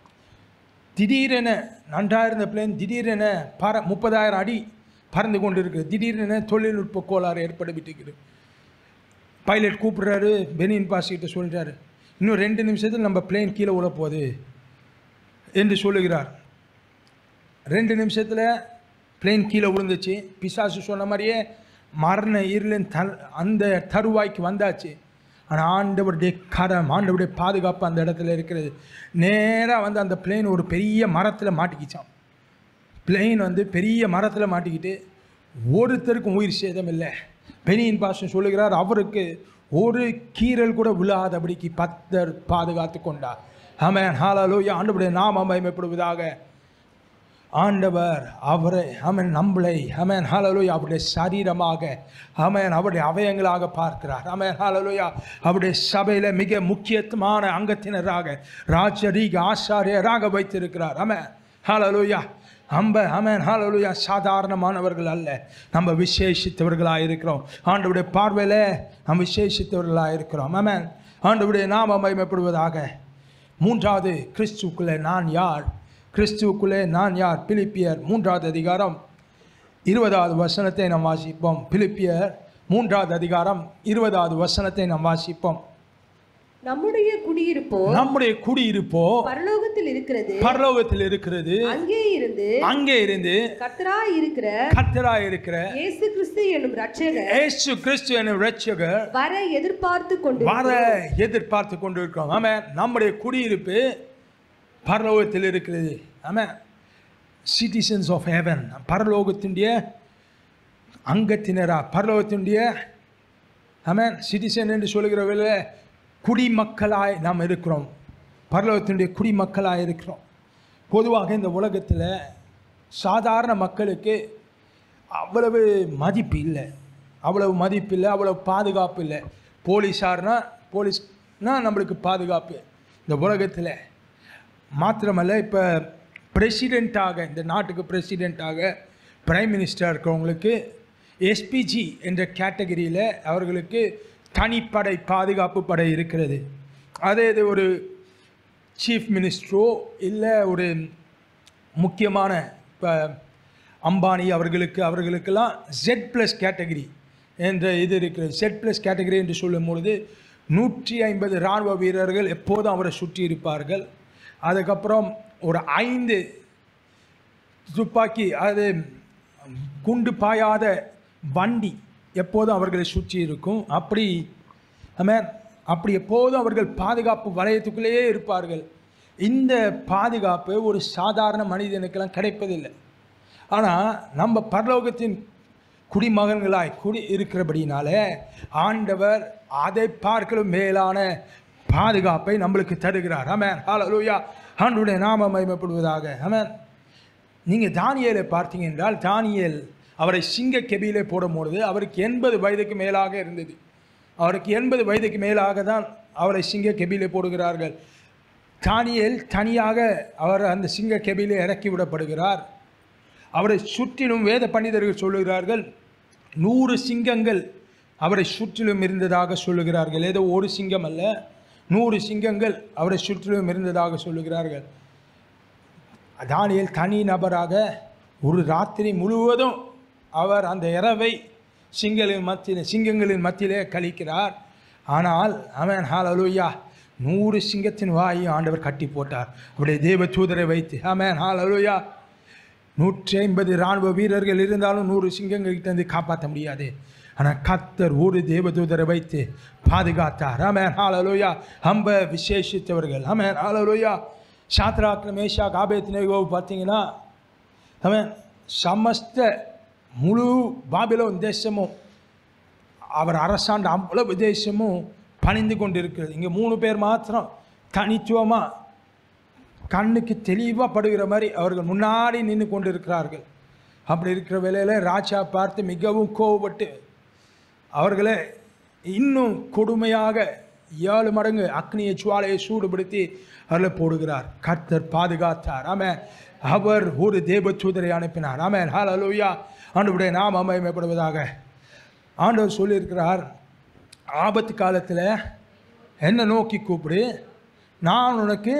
[SPEAKER 3] திடீரென நன்றாக இருந்த பிளேன் திடீரென 30,000 அடி பறந்து கொண்டு இருக்குது. திடீரென தொழில்நுட்ப கோளாறு ஏற்படுத்திட்டு பைலட் கூப்பிடுறாரு. பெனின் பாஸ்கிட்ட சொல்கிறாரு, இன்னும் 2 நிமிஷத்தில் நம்ம பிளேன் கீழே விழ போகுது என்று சொல்லுகிறார். 2 நிமிஷத்தில் பிளேன் கீழே விழுந்துச்சு. பிசாசு சொன்ன மாதிரியே மரண இருளின் அந்த தருவாய்க்கு வந்தாச்சு. ஆனால் ஆண்டவருடைய கரம், ஆண்டவருடைய பாதுகாப்பு அந்த இடத்துல இருக்கிறது. நேராக வந்து அந்த பிளேன் ஒரு பெரிய மரத்தில் மாட்டிக்கிச்சான். பிளேன் வந்து பெரிய மரத்தில் மாட்டிக்கிட்டு ஒருத்தருக்கும் உயிர் சேதம் இல்லை. பெனியின் பாஸ்டர் சொல்லுகிறார், அவருக்கு ஒரு கீறல் கூட விழாதபடிக்கு பத்தர் பாதுகாத்து கொண்டார். ஆமென், ஹல்லேலூயா. ஆண்டவருடைய நாமம் மகிமைப்படுவதாக. ஆண்டவர் அவரை நம்மளை ஹல்லேலூயா அவருடைய சரீரமாக அவருடைய அவயங்களாக பார்க்கிறார். ஹல்லேலூயா. அவருடைய சபையில் மிக முக்கியமான அங்கத்தினராக ராஜரீக ஆசாரியராக வைத்திருக்கிறார். ஹல்லேலூயா. ஹல்லேலூயா. சாதாரணமானவர்கள் அல்ல, நம்ம விசேஷித்தவர்களாக இருக்கிறோம். ஆண்டவருடைய பார்வையில் நாம் விசேஷித்தவர்களாக இருக்கிறோம். ஆண்டவருடைய நாமம் மகிமைப்படுவதாக. 3வது கிறிஸ்துவுக்குள்ளே நான் யார்? கிறிஸ்துவுக்குள்ளே நான் யார்? பிலிப்பியர் 3வது அதிகாரம் 20வது வசனத்தை நாம் வாசிப்போம். பிலிப்பியர் 3வது அதிகாரம் 20வது வசனத்தை நாம் வாசிப்போம்.
[SPEAKER 2] நம்முடைய குடியிருப்போ பரலோகத்தில் இருக்கிறது. அங்கே இருந்து கர்த்தராய் இருக்கிற இயேசு கிறிஸ்து என்னும் இரட்சகர் வர எதிர்பார்த்து கொண்டிருக்கிறோம். ஆமென். நம்முடைய குடியிருப்பு பரலோகத்தில் இருக்கிறது. ஆமென். சிட்டிசன்ஸ் ஆஃப் ஹெவன், பரலோகத்தினுடைய அங்கத்தினரா, பரலோகத்தினுடைய ஆமென் சிட்டிசன் என்று சொல்லுகிறவர்கள குடிமக்களாய் நாம் இருக்கிறோம். பரலோகத்தினுடைய குடிமக்களாய் இருக்கிறோம். பொதுவாக இந்த உலகத்தில் சாதாரண மக்களுக்கு அவ்வளவு மதிப்பு இல்லை, அவ்வளவு பாதுகாப்பு இல்லை. போலீஸ்னா நம்மளுக்கு பாதுகாப்பு இந்த உலகத்தில். மாத்திரமல்ல, இப்போ பிரசிடெண்ட்டாக, இந்த நாட்டுக்கு பிரசிடெண்ட்டாக பிரைம் மினிஸ்டராக இருக்கிறவங்களுக்கு எஸ்பிஜி என்ற கேட்டகரியில் அவர்களுக்கு தனிப்படை பாதுகாப்பு படை இருக்கிறது. அதே இது ஒரு சீஃப் மினிஸ்டரோ இல்லை ஒரு முக்கியமான இப்போ அம்பானி அவர்களுக்கெல்லாம் Z+ கேட்டகரி என்ற இது இருக்கிறது. Z+ கேட்டகரி என்று சொல்லும் பொழுது 150 இராணுவ வீரர்கள் எப்போதும் அவரை சுற்றி இருப்பார்கள். அதுக்கப்புறம் ஒரு 5 துப்பாக்கி, அது குண்டு பாயாத வண்டி எப்போதும் அவர்களை சுற்றி இருக்கும். அப்படி எப்போதும் அவர்கள் பாதுகாப்பு வலயத்துக்குள்ளேயே இருப்பார்கள். இந்த பாதுகாப்பு ஒரு சாதாரண மனிதனுக்கெல்லாம் கிடைப்பதில்லை. ஆனால் நம்ம பரலோகத்தின் குடிமகன்களாய் இருக்கிறபடினால ஆண்டவர் அதை பார்க்கலும் மேலான பாதுகாப்பை நம்மளுக்கு தருகிறார். ஆமென், ஹல்லேலூயா. ஆண்டவருடைய நாமம் மகிமைப்படுவதாக. ஆமென். நீங்கள் தானியேலை பார்த்தீங்க என்றால், தானியேல் அவரை சிங்க கெபியிலே போடும்பொழுது அவருக்கு 80 வயதுக்கு மேலாக இருந்தது. அவருக்கு 80 வயதுக்கு மேலாக தான் அவரை சிங்க கெபியிலே போடுகிறார்கள். தானியேல் தனியாக அவர் அந்த சிங்க கெபியிலே இறக்கி விடப்படுகிறார். அவரை சுற்றிலும் வேத பண்டிதர்கள் சொல்லுகிறார்கள் 100 சிங்கங்கள் அவரை சுற்றிலும் இருந்ததாக சொல்லுகிறார்கள். ஏதோ ஒரு சிங்கம் அல்ல, 100 சிங்கங்கள் அவரை சுற்றிலும் இருந்ததாக சொல்லுகிறார்கள். தானியேல் தனி நபராக ஒரு ராத்திரி முழுவதும் அவர் அந்த இரவை சிங்கங்களின் மத்தியிலே கழிக்கிறார். ஆனால் ஆமென், ஹல்லேலூயா, 100 சிங்கத்தின் வாயை ஆண்டவர் கட்டி போட்டார் அவருடைய தேவ தூதரை வைத்து. ஆமென், ஹல்லேலூயா. 150 இராணுவ வீரர்கள் இருந்தாலும் 100 சிங்கங்கள்கிட்ட இருந்து காப்பாற்ற முடியாது. ஆனால் கர்த்தர் ஒரு தேவதூதரை வைத்து பாதுகாத்தார். ஆமென், ஹல்லேலூயா. விசேஷித்தவர்கள். ஆமென், ஹல்லேலூயா. சாத்ராக், மேஷாக், ஆபேத்நேகோவை பார்த்தீங்கன்னா ஆமென், சமஸ்த முழு பாபிலோன் தேசமும் அவர் அரசாண்ட அவ்வளவு தேசமும் பணிந்து கொண்டு இருக்கிறது. இங்கே 3 பேர் மாத்திரம் தனித்துவமாக கண்ணுக்கு தெளிவாக படுகிற மாதிரி அவர்கள் முன்னாடி நின்று கொண்டு இருக்கிறார்கள். அப்படி இருக்கிற வேளையில் ராஜா பார்த்து மிகவும் கோபப்பட்டு அவர்களை இன்னும் கொடுமையாக 7 மடங்கு அக்னியை ஜுவாலையை சூடுபடுத்தி அதில் போடுகிறார். கர்த்தர் பாதுகாத்தார். ஆமென். அவர் ஒரு தேவதூதரை அனுப்பினார். ஆமென். ஹல்லேலூயா. ஆண்டவருடைய நாமம் மகிமைப்படுவதாக. ஆண்டவர் சொல்லியிருக்கிறார், ஆபத்து காலத்தில் என்னை நோக்கி கூப்பிடு, நான்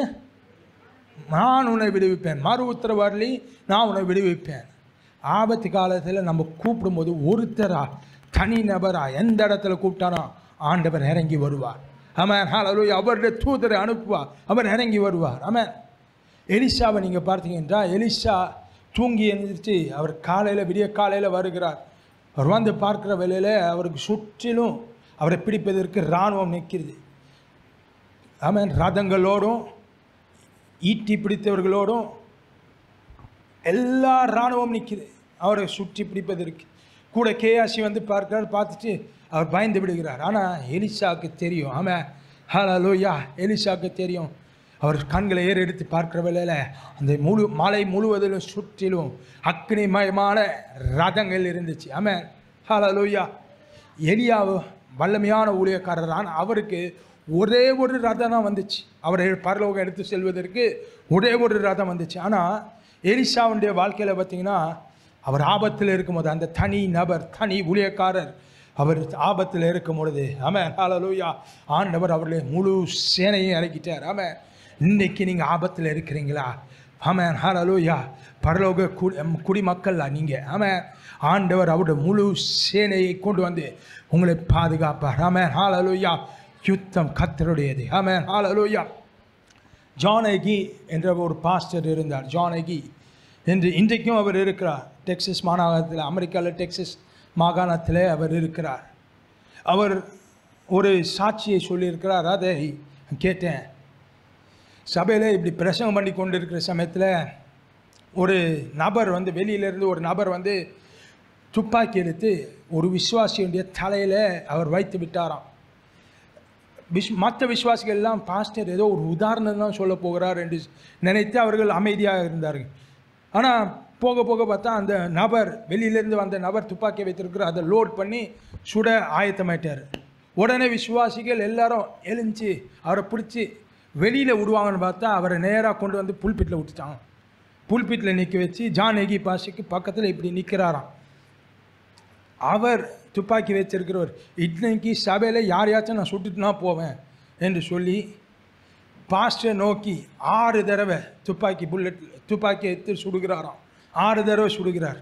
[SPEAKER 2] உன்னை விடுவிப்பேன். மறு உத்தரவாளி நான் உன்னை விடுவிப்பேன். ஆபத்து காலத்தில் நம்ம கூப்பிடும்போது ஒருத்தரா தனி நபரா எந்த இடத்துல கூப்பிட்டானோ ஆண்டவர் இறங்கி வருவார். ஆமென். ஹல்லேலூயா. அவருடைய தூதரை அனுப்புவார், அவர் இறங்கி வருவார். ஆமென். எலிசாவை நீங்கள் பார்த்தீங்கன்னா, எலிசா தூங்கி எழுந்திரிச்சு அவர் காலையில் விடிய காலையில் வருகிறார். அவர் வந்து பார்க்குற வேளையில் அவருக்கு சுற்றிலும் அவரை பிடிப்பதற்கு இராணுவம் நிற்கிறது. ஆமென். ரதங்களோடும் ஈட்டி பிடித்தவர்களோடும் எல்லா இராணுவம் நிற்குது அவரை சுற்றி பிடிப்பதற்கு. கூட கேயாசி வந்து பார்க்கிறார், பார்த்துட்டு அவர் பயந்து விடுகிறார். ஆனால் எலிசாவுக்கு தெரியும். ஆமாம். ஹல்லேலூயா. எலிசாவுக்கு தெரியும். அவர் கண்களை ஏறெடுத்து பார்க்குற வேளையில் அந்த மலை முழுவதிலும் சுற்றிலும் அக்னிமயமான ரதங்கள் இருந்துச்சு. ஆமென். ஹல்லேலூயா. எலியாவு வல்லமையான ஊழியக்காரரான அவருக்கு ஒரே ஒரு ரதம் தான் வந்துச்சு. அவரை பரலோகம் எடுத்து செல்வதற்கு ஒரே ஒரு ரதம் வந்துச்சு. ஆனால் எலிசாவுடைய வாழ்க்கையில் பார்த்திங்கன்னா, அவர் ஆபத்தில் இருக்கும்போது அந்த தனி நபர், தனி ஊழியக்காரர் அவர் ஆபத்தில் இருக்கும் பொழுது, ஆமென், ஹல்லேலூயா, ஆண்டவர் அவருடைய முழு சேனையும் இறக்கிட்டார். ஆமென். இன்னைக்கு நீங்கள் ஆபத்தில் இருக்கிறீங்களா? ஆமென், ஹல்லேலூயா. பரலோக குடிமக்களா நீங்கள்? ஆமென். ஆண்டவர் அவருடைய முழு சேனையை கொண்டு வந்து உங்களை பாதுகாப்பார். ஆமென், ஹல்லேலூயா. யுத்தம் கர்த்தருடையது. ஆமென், ஹல்லேலூயா. ஜான் எகி என்ற ஒரு பாஸ்டர் இருந்தார். ஜான் எகி என்று இன்றைக்கும் அவர் இருக்கிறார். டெக்சஸ் மாகாணத்தில், அமெரிக்காவில் டெக்சஸ் மாகாணத்தில் அவர் இருக்கிறார். அவர் ஒரு சாட்சியை சொல்லியிருக்கிறார். அதை கேட்டேன். சபையில் இப்படி பிரசங்கம் பண்ணி கொண்டு இருக்கிற சமயத்தில் ஒரு நபர் வந்து, வெளியிலேருந்து ஒரு நபர் வந்து துப்பாக்கி எடுத்து ஒரு விசுவாசியுடைய தலையில் அவர் வைத்து விட்டாராம். மற்ற விசுவாசிகள் எல்லாம் பாஸ்டர் ஏதோ ஒரு உதாரணம் தான் சொல்ல போகிறார் என்று நினைத்து அவர்கள் அமைதியாக இருந்தார்கள். ஆனால் போக போக பார்த்தா அந்த நபர், வெளியிலேருந்து வந்த நபர் துப்பாக்கி வைத்திருக்கிற அதை லோட் பண்ணி சுட ஆயத்தமாயிட்டார். உடனே விசுவாசிகள் எல்லாரும் எழுந்துச்சு அவரை பிடிச்சி வெளியில் விடுவாங்கன்னு பார்த்தா அவரை நேராக கொண்டு வந்து புல்பிட்டில் விட்டுட்டாங்க. புல்பிட்டில் நிற்க வச்சு ஜான் எகி பாஸ்டருக்கு பக்கத்தில் இப்படி நிற்கிறாராம். அவர் துப்பாக்கி வச்சிருக்கிறவர், இன்னைக்கு சபையில் யாரையாச்சும் நான் சுட்டுட்டுனா போவேன் என்று சொல்லி பாஸ்டரை நோக்கி 6 தடவை துப்பாக்கி எடுத்து சுடுகிறாராம். 6 தடவை சுடுகிறார்.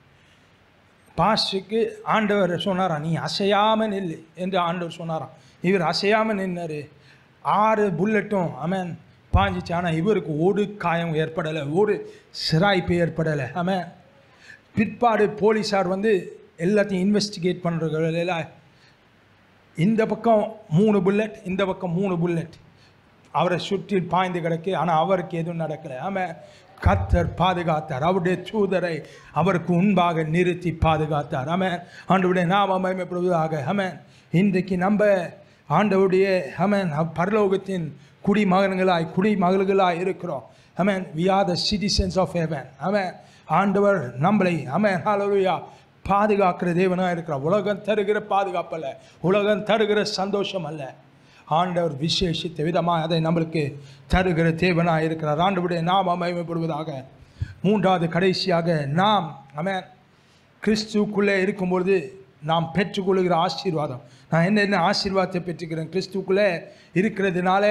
[SPEAKER 2] பாஸ்டருக்கு ஆண்டவர் சொன்னாராம், நீ அசையாமல் நில்லு என்று ஆண்டவர் சொன்னாராம். இவர் அசையாமல் நின்னார். 6 புல்லட்டும் ஆமென் பாஞ்சிச்சு. ஆனால் இவருக்கு ஒரு காயம் ஏற்படலை, ஒரு சிராய்ப்பு ஏற்படலை. ஆமென். பிற்பாடு போலீஸார் வந்து எல்லாத்தையும் இன்வெஸ்டிகேட் பண்ணுறதுல இந்த பக்கம் 3 புல்லட், இந்த பக்கம் 3 புல்லட் அவரை சுற்றி பாய்ந்து கிடக்கு. ஆனால் அவருக்கு எதுவும் நடக்கலை. ஆமாம். கர்த்தர் பாதுகாத்தார். அவருடைய தூதரை அவருக்கு முன்பாக நிறுத்தி பாதுகாத்தார். ஆமென். ஆண்டவருடைய நாமம் மகிமைப்படுவதாக. ஆமென். இன்றைக்கு நம்ம ஆண்டவருடைய ஆமென் பரலோகத்தின் குடிமகள்களாய் இருக்கிறோம். ஆமென். we are the citizens of heaven. ஆமென். ஆண்டவர் நம்மளை ஆமென் ஹல்லேலூயா பாதுகாக்கிற தேவனாக இருக்கிறார். உலகம் தருகிற பாதுகாப்பல்ல, உலகம் தருகிற சந்தோஷம் அல்ல, ஆண்டவர் விசேஷித்த விதமாக அதை நம்மளுக்கு தருகிற தேவனாக இருக்கிறார். ஆண்டவருடைய நாமம் மகிமைப்படுவதாக. 3வது கடைசியாக நாம் ஆமென் கிறிஸ்துவுக்குள்ளே இருக்கும்பொழுது நாம் பெற்றுக்கொள்கிற ஆசீர்வாதம். நான் என்ன ஆசீர்வாதத்தை பெற்றுக்கிறேன் கிறிஸ்துவுக்குள்ளே இருக்கிறதுனால,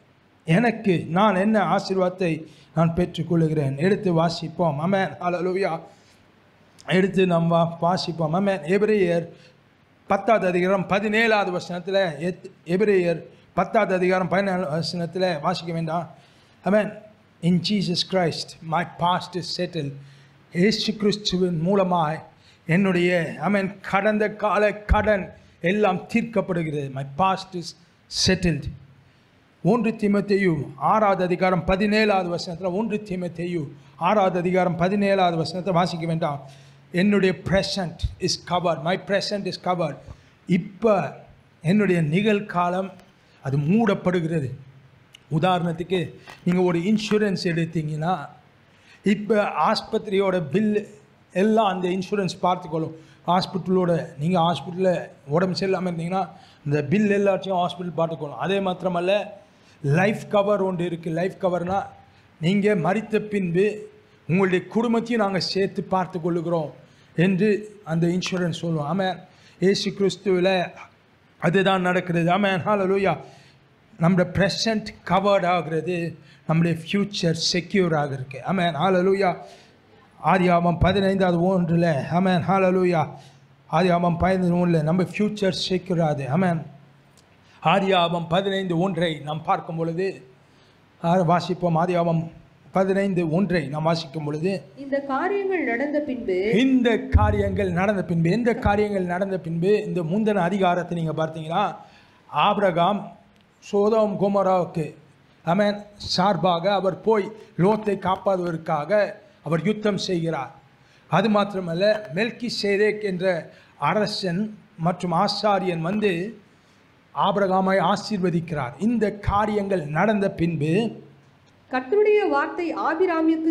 [SPEAKER 2] நான் என்ன ஆசீர்வாதத்தை நான் பெற்றுக்கொள்கிறேன். எடுத்து வாசிப்போம். ஆமென் ஹல்லேலூயா. எடுத்து நம்ம வாசிப்போம். ஆமென். எபிரேயர் 10வது அதிகாரம் 17வது வசனத்தில், எபிரேயர் 10வது அதிகாரம் 17வது வசனத்தில் வாசிக்க வேண்டாம். ஆமென். In Jesus Christ my past is settle. இயேசு கிறிஸ்துவின் மூலமாய் என்னுடைய ஆமென் கடந்த கால கடன் எல்லாம் தீர்க்கப்படுகிறது. My past is settled. 1 தீமோத்தேயு 6வது அதிகாரம் 17வது வசனத்தில், 1 தீமோத்தேயு 6வது அதிகாரம் 17வது வசனத்தை வாசிக்க வேண்டாம். என்னுடைய present is covered, my present is covered. இப்போ என்னுடைய நிகழ்காலம் அது மூடப்படுகிறது. உதாரணத்துக்கு நீங்கள் ஒரு இன்சூரன்ஸ் எடுத்தீங்கன்னா, இப்போ ஆஸ்பத்திரியோட பில் எல்லாம் அந்த இன்சூரன்ஸ் பார்த்துக்கொள்ளும். ஹாஸ்பிட்டலோட நீங்கள் ஹாஸ்பிட்டலில் உடம்பு சரியில்லாமல் இருந்தீங்கன்னா இந்த பில் எல்லாத்தையும் ஹாஸ்பிட்டல் பார்த்துக்கணும். அதே மாத்திரமல்ல, லைஃப் கவர் ஒன்று இருக்குது. லைஃப் கவர்னால் நீங்கள் மரித்த பின்பு உங்களுடைய குடும்பத்தையும் நாங்கள் சேர்த்து பார்த்து கொள்ளுகிறோம் என்று அந்த இன்சூரன்ஸ் சொல்லுவோம். ஆமென். இயேசு கிறிஸ்துவில் அதுதான் நடக்கிறது. ஆமென். ஹல்லேலூயா. நம்முடைய ப்ரெசன்ட் கவர்ட் ஆகிறது, நம்முடைய ஃப்யூச்சர் செக்யூர் ஆகிருக்கு. ஆமென். ஹல்லேலூயா. ஆதியாகமம் 15:1 ஆமென். ஹல்லேலூயா. ஆதியாகமம் 15:1 நம்ம ஃப்யூச்சர் செக்யூர் ஆகுது. ஆமென். ஆதியாகமம் 15:1 நாம் பார்க்கும் பொழுது வாசிப்போம். ஆதியாகமம் 15:1 நாம் வாசிக்கும் பொழுது, இந்த காரியங்கள் நடந்த பின்பு எந்த காரியங்கள் நடந்த பின்பு இந்த முந்தின அதிகாரத்தை நீங்கள் பார்த்தீங்கன்னா, ஆபிரகாம் சோதோம் கொமோராவுக்கு ஆமென் சார்பாக அவர் போய் லோத்தை காப்பாற்றுவதற்காக அவர் யுத்தம் செய்கிறார். அது மாத்திரமல்ல, மெல்கிசேதேக் என்ற அரசன் மற்றும் ஆசாரியன் வந்து ஆபிரகாமை ஆசீர்வதிக்கிறார். இந்த காரியங்கள் நடந்த பின்பு
[SPEAKER 4] கர்த்தருடைய வார்த்தை ஆபிரகாமுக்கு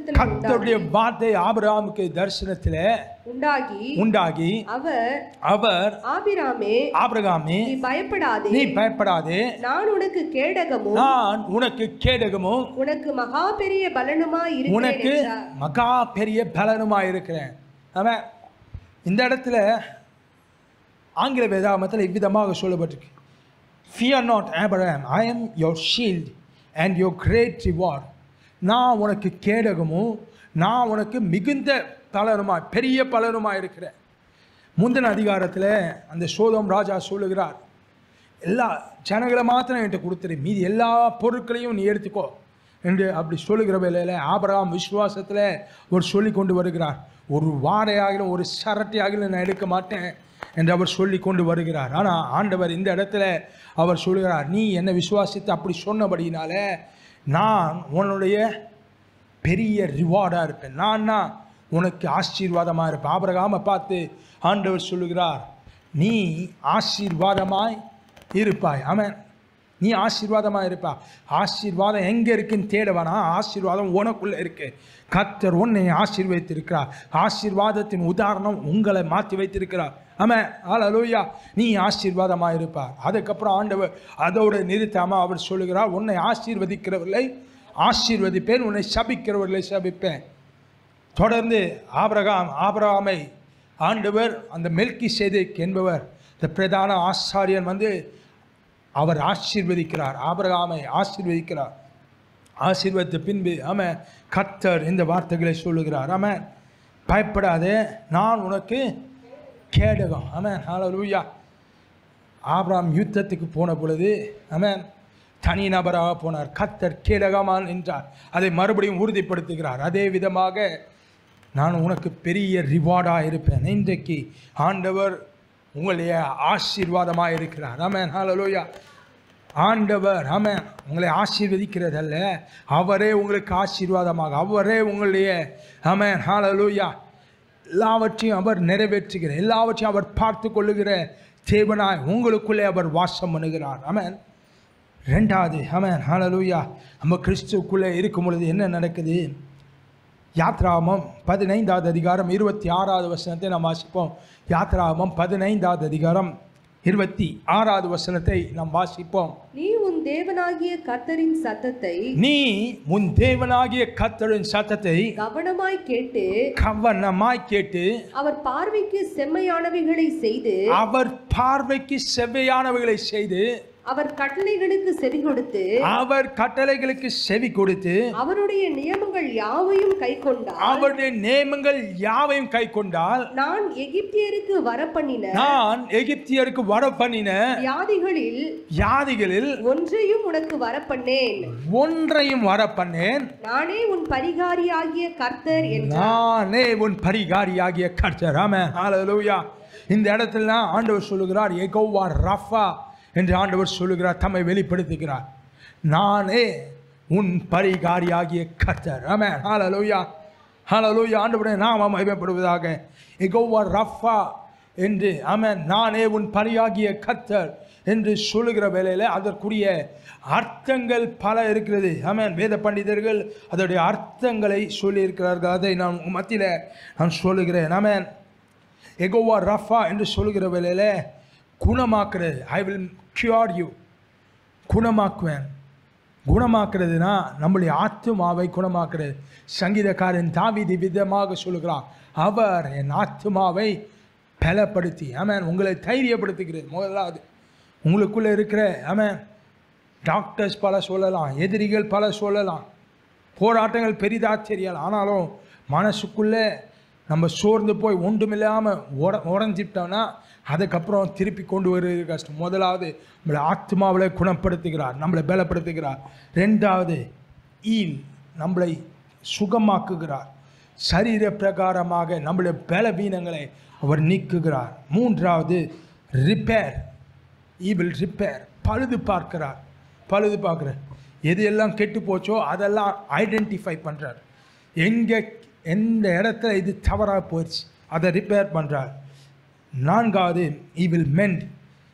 [SPEAKER 4] தரிசனத்தில் உண்டாகி அவர் ஆபிரகாமே நீ பயப்படாதே, நான் உனக்கு கேடகமும் உனக்கு மகா பெரிய பலனுமாய் இருக்கிறேன். அவன்
[SPEAKER 2] இந்த இடத்துல ஆங்கில வேதாகமத்தில் இவ்விதமாக சொல்லப்பட்டிருக்கு, Fear not, Abraham, I am your shield and your great reward. நான் உனக்கு கேடகமும் நான் உனக்கு மிகுந்த பலனுமாய் பெரிய பலனுமாய் இருக்கிறேன். முந்தின அதிகாரத்தில் அந்த சோதோம் ராஜா சொல்லுகிறார், எல்லா ஜனங்களை மாத்திரம் என்கிட்ட கொடுத்துரு, மீதி எல்லா பொருட்களையும் நீ எடுத்துக்கோ என்று அப்படி சொல்லுகிற வேளையில் ஆபிரகாம் விசுவாசத்தில் ஒரு சொல்லி கொண்டு வருகிறார், ஒரு வாரையாகிலும் ஒரு சரட்டையாகிலும் நான் எடுக்க மாட்டேன் என்று அவர் சொல்லி கொண்டு வருகிறார். ஆனால் ஆண்டவர் இந்த இடத்துல அவர் சொல்கிறார், நீ என்னை விசுவாசித்து அப்படி சொன்னபடினால நான் உன்னுடைய பெரிய ரிவார்டாக இருப்பேன், நான் உனக்கு ஆசீர்வாதமாக இருப்பேன். ஆபிரகாமை பார்த்து ஆண்டவர் சொல்லுகிறார், நீ ஆசீர்வாதமாய் இருப்பாய். ஆமென். நீ ஆசீர்வாதமாக இருப்பா. ஆசீர்வாதம் எங்கே இருக்குன்னு தேடவானா, ஆசீர்வாதம் உனக்குள்ளே இருக்கு. கர்த்தர் உன்னை ஆசீர்வதித்திருக்கிறார். ஆசீர்வாதத்தின் உதாரணம் உங்களை மாற்றி வைத்திருக்கிறார். ஆமென். ஹல்லேலூயா. நீ ஆசீர்வாதமாக இருப்பார். அதுக்கப்புறம் ஆண்டவர் அதோடு நிறுத்தாமல் அவர் சொல்லுகிறார், உன்னை ஆசீர்வதிக்கிறவர்களை ஆசீர்வதிப்பேன், உன்னை சபிக்கிறவர்களை சபிப்பேன். தொடர்ந்து ஆபிரகாமை ஆண்டவர் அந்த மெல்கிசேதேக் என்பவர் இந்த பிரதான ஆசாரியன் வந்து அவர் ஆசீர்வதிக்கிறார், ஆபிரகாமை ஆசீர்வதிக்கிறார். ஆசீர்வதித்த பின்பு ஆமென் கர்த்தர் இந்த வார்த்தைகளை சொல்லுகிறார், ஆமென், பயப்படாதே, நான் உனக்கு கேடகம். ஆமென். ஹல்லேலூயா. ஆபிரகாம் யுத்தத்துக்கு போன பொழுது ஆமென் தனி நபராக போனார். கர்த்தர் கேடகமான் என்றார். அதை மறுபடியும் உறுதிப்படுத்துகிறார். அதே விதமாக நான் உனக்கு பெரிய ரிவார்டாக இருப்பேன். இன்றைக்கு ஆண்டவர் உங்களுடைய ஆசீர்வாதமாக இருக்கிறார். ஆமென். ஹல்லேலூயா. ஆண்டவர் ஆமென் உங்களை ஆசீர்வதிக்கிறதல்ல, அவரே உங்களுக்கு ஆசீர்வாதமாக, அவரே உங்களுடைய ஆமென் ஹல்லேலூயா எல்லாவற்றையும் அவர் நிறைவேற்றுகிற, எல்லாவற்றையும் அவர் பார்த்து கொள்ளுகிற தேவனாய் உங்களுக்குள்ளே அவர் வாசம் பண்ணுகிறார். ஆமென். ரெண்டாவது ஆமென் ஹல்லேலூயா, நம்ம கிறிஸ்துவுக்குள்ளே இருக்கும் பொழுது என்ன நடக்குது? யாத்ராகமம் 15வது அதிகாரம் 26வது வசனத்தை நாம் வாசிப்போம். யாத்ராகமம் 15வது அதிகாரம் 26வது வசனத்தை நாம் வாசிப்போம்.
[SPEAKER 4] நீ உன் தேவனாகிய கர்த்தரின் சத்தத்தை கவனமாய் கேட்டு அவர் பார்வைக்கு செம்மையானவைகளை செய்து அவர் கட்டளைகளுக்கு செவி கொடுத்து அவருடைய நியமங்கள் யாவையும் கைக்கொண்டால் நான் எகிப்தியருக்கு வரப்பண்ணின வியாதிகளில் ஒன்றையும் உனக்கு வரப்பண்ணேன். நானே உன் பரிகாரியாகிய கர்த்தர் என்றார்.
[SPEAKER 2] ஆமென். ஹல்லேலூயா. இந்த இடத்துல ஆண்டவர் சொல்லுகிறார், யெகோவா ரஃபா என்று ஆண்டவர் சொல்லுகிறார், தம்மை வெளிப்படுத்துகிறார். நானே உன் பரிகாரியாகிய கர்த்தர். ஆமென். ஹல்லேலூயா. ஹல்லேலூயா. ஆண்டவரே நாமம் மகிமைப்படுவதாக. யெகோவா ரஃபா என்று ஆமென் நானே உன் பரியாகிய கர்த்தர் என்று சொல்லுகிற வேளையில் அதற்குரிய அர்த்தங்கள் பல இருக்கிறது. ஆமென். வேத பண்டிதர்கள் அதோடைய அர்த்தங்களை சொல்லியிருக்கிறார்கள். அதை நான் மத்தியில் சொல்லுகிறேன். ஆமென். எகோவா ரஃபா என்று சொல்கிற வேளையில் குணமாக்குறது. ஐ வில் கியூர் யூ, குணமாக்குவேன். குணமாக்குறதுனா நம்முடைய ஆத்துமாவை குணமாக்குறது. சங்கீதக்காரன் தாவீது விதமாக சொல்கிறார், அவர் என் ஆத்துமாவை பலப்படுத்தி, ஆமென், உங்களை தைரியப்படுத்துகிறது. முதலாவது உங்களுக்குள்ளே இருக்கிற, ஆமென், டாக்டர்ஸ் பல சொல்லலாம், எதிரிகள் பல சொல்லலாம், போராட்டங்கள் பெரிதாக தெரியலாம், ஆனாலும் மனசுக்குள்ளே நம்ம சோர்ந்து போய் ஒன்றுமில்லாமல் உடஞ்சிட்டோம்னா அதுக்கப்புறம் திருப்பி கொண்டு வருவது கஷ்டம். முதலாவது நம்மளை ஆத்மாவில் குணப்படுத்துகிறார், நம்மளை பலப்படுத்துகிறார். ரெண்டாவது நம்மளை சுகமாக்குகிறார். சரீர பிரகாரமாக நம்முடைய பலவீனங்களை அவர் நீக்குகிறார். மூன்றாவது ரிப்பேர், வில் ரிப்பேர், பழுது பார்க்கிறார். பழுது பார்க்குறார், எது எல்லாம் கெட்டு போச்சோ அதெல்லாம் ஐடென்டிஃபை பண்ணுறார். எந்த இடத்துல இது தவறாக போயிடுச்சு அதை ரிப்பேர் பண்ணுறார். நான்காவது வில் மெண்ட்.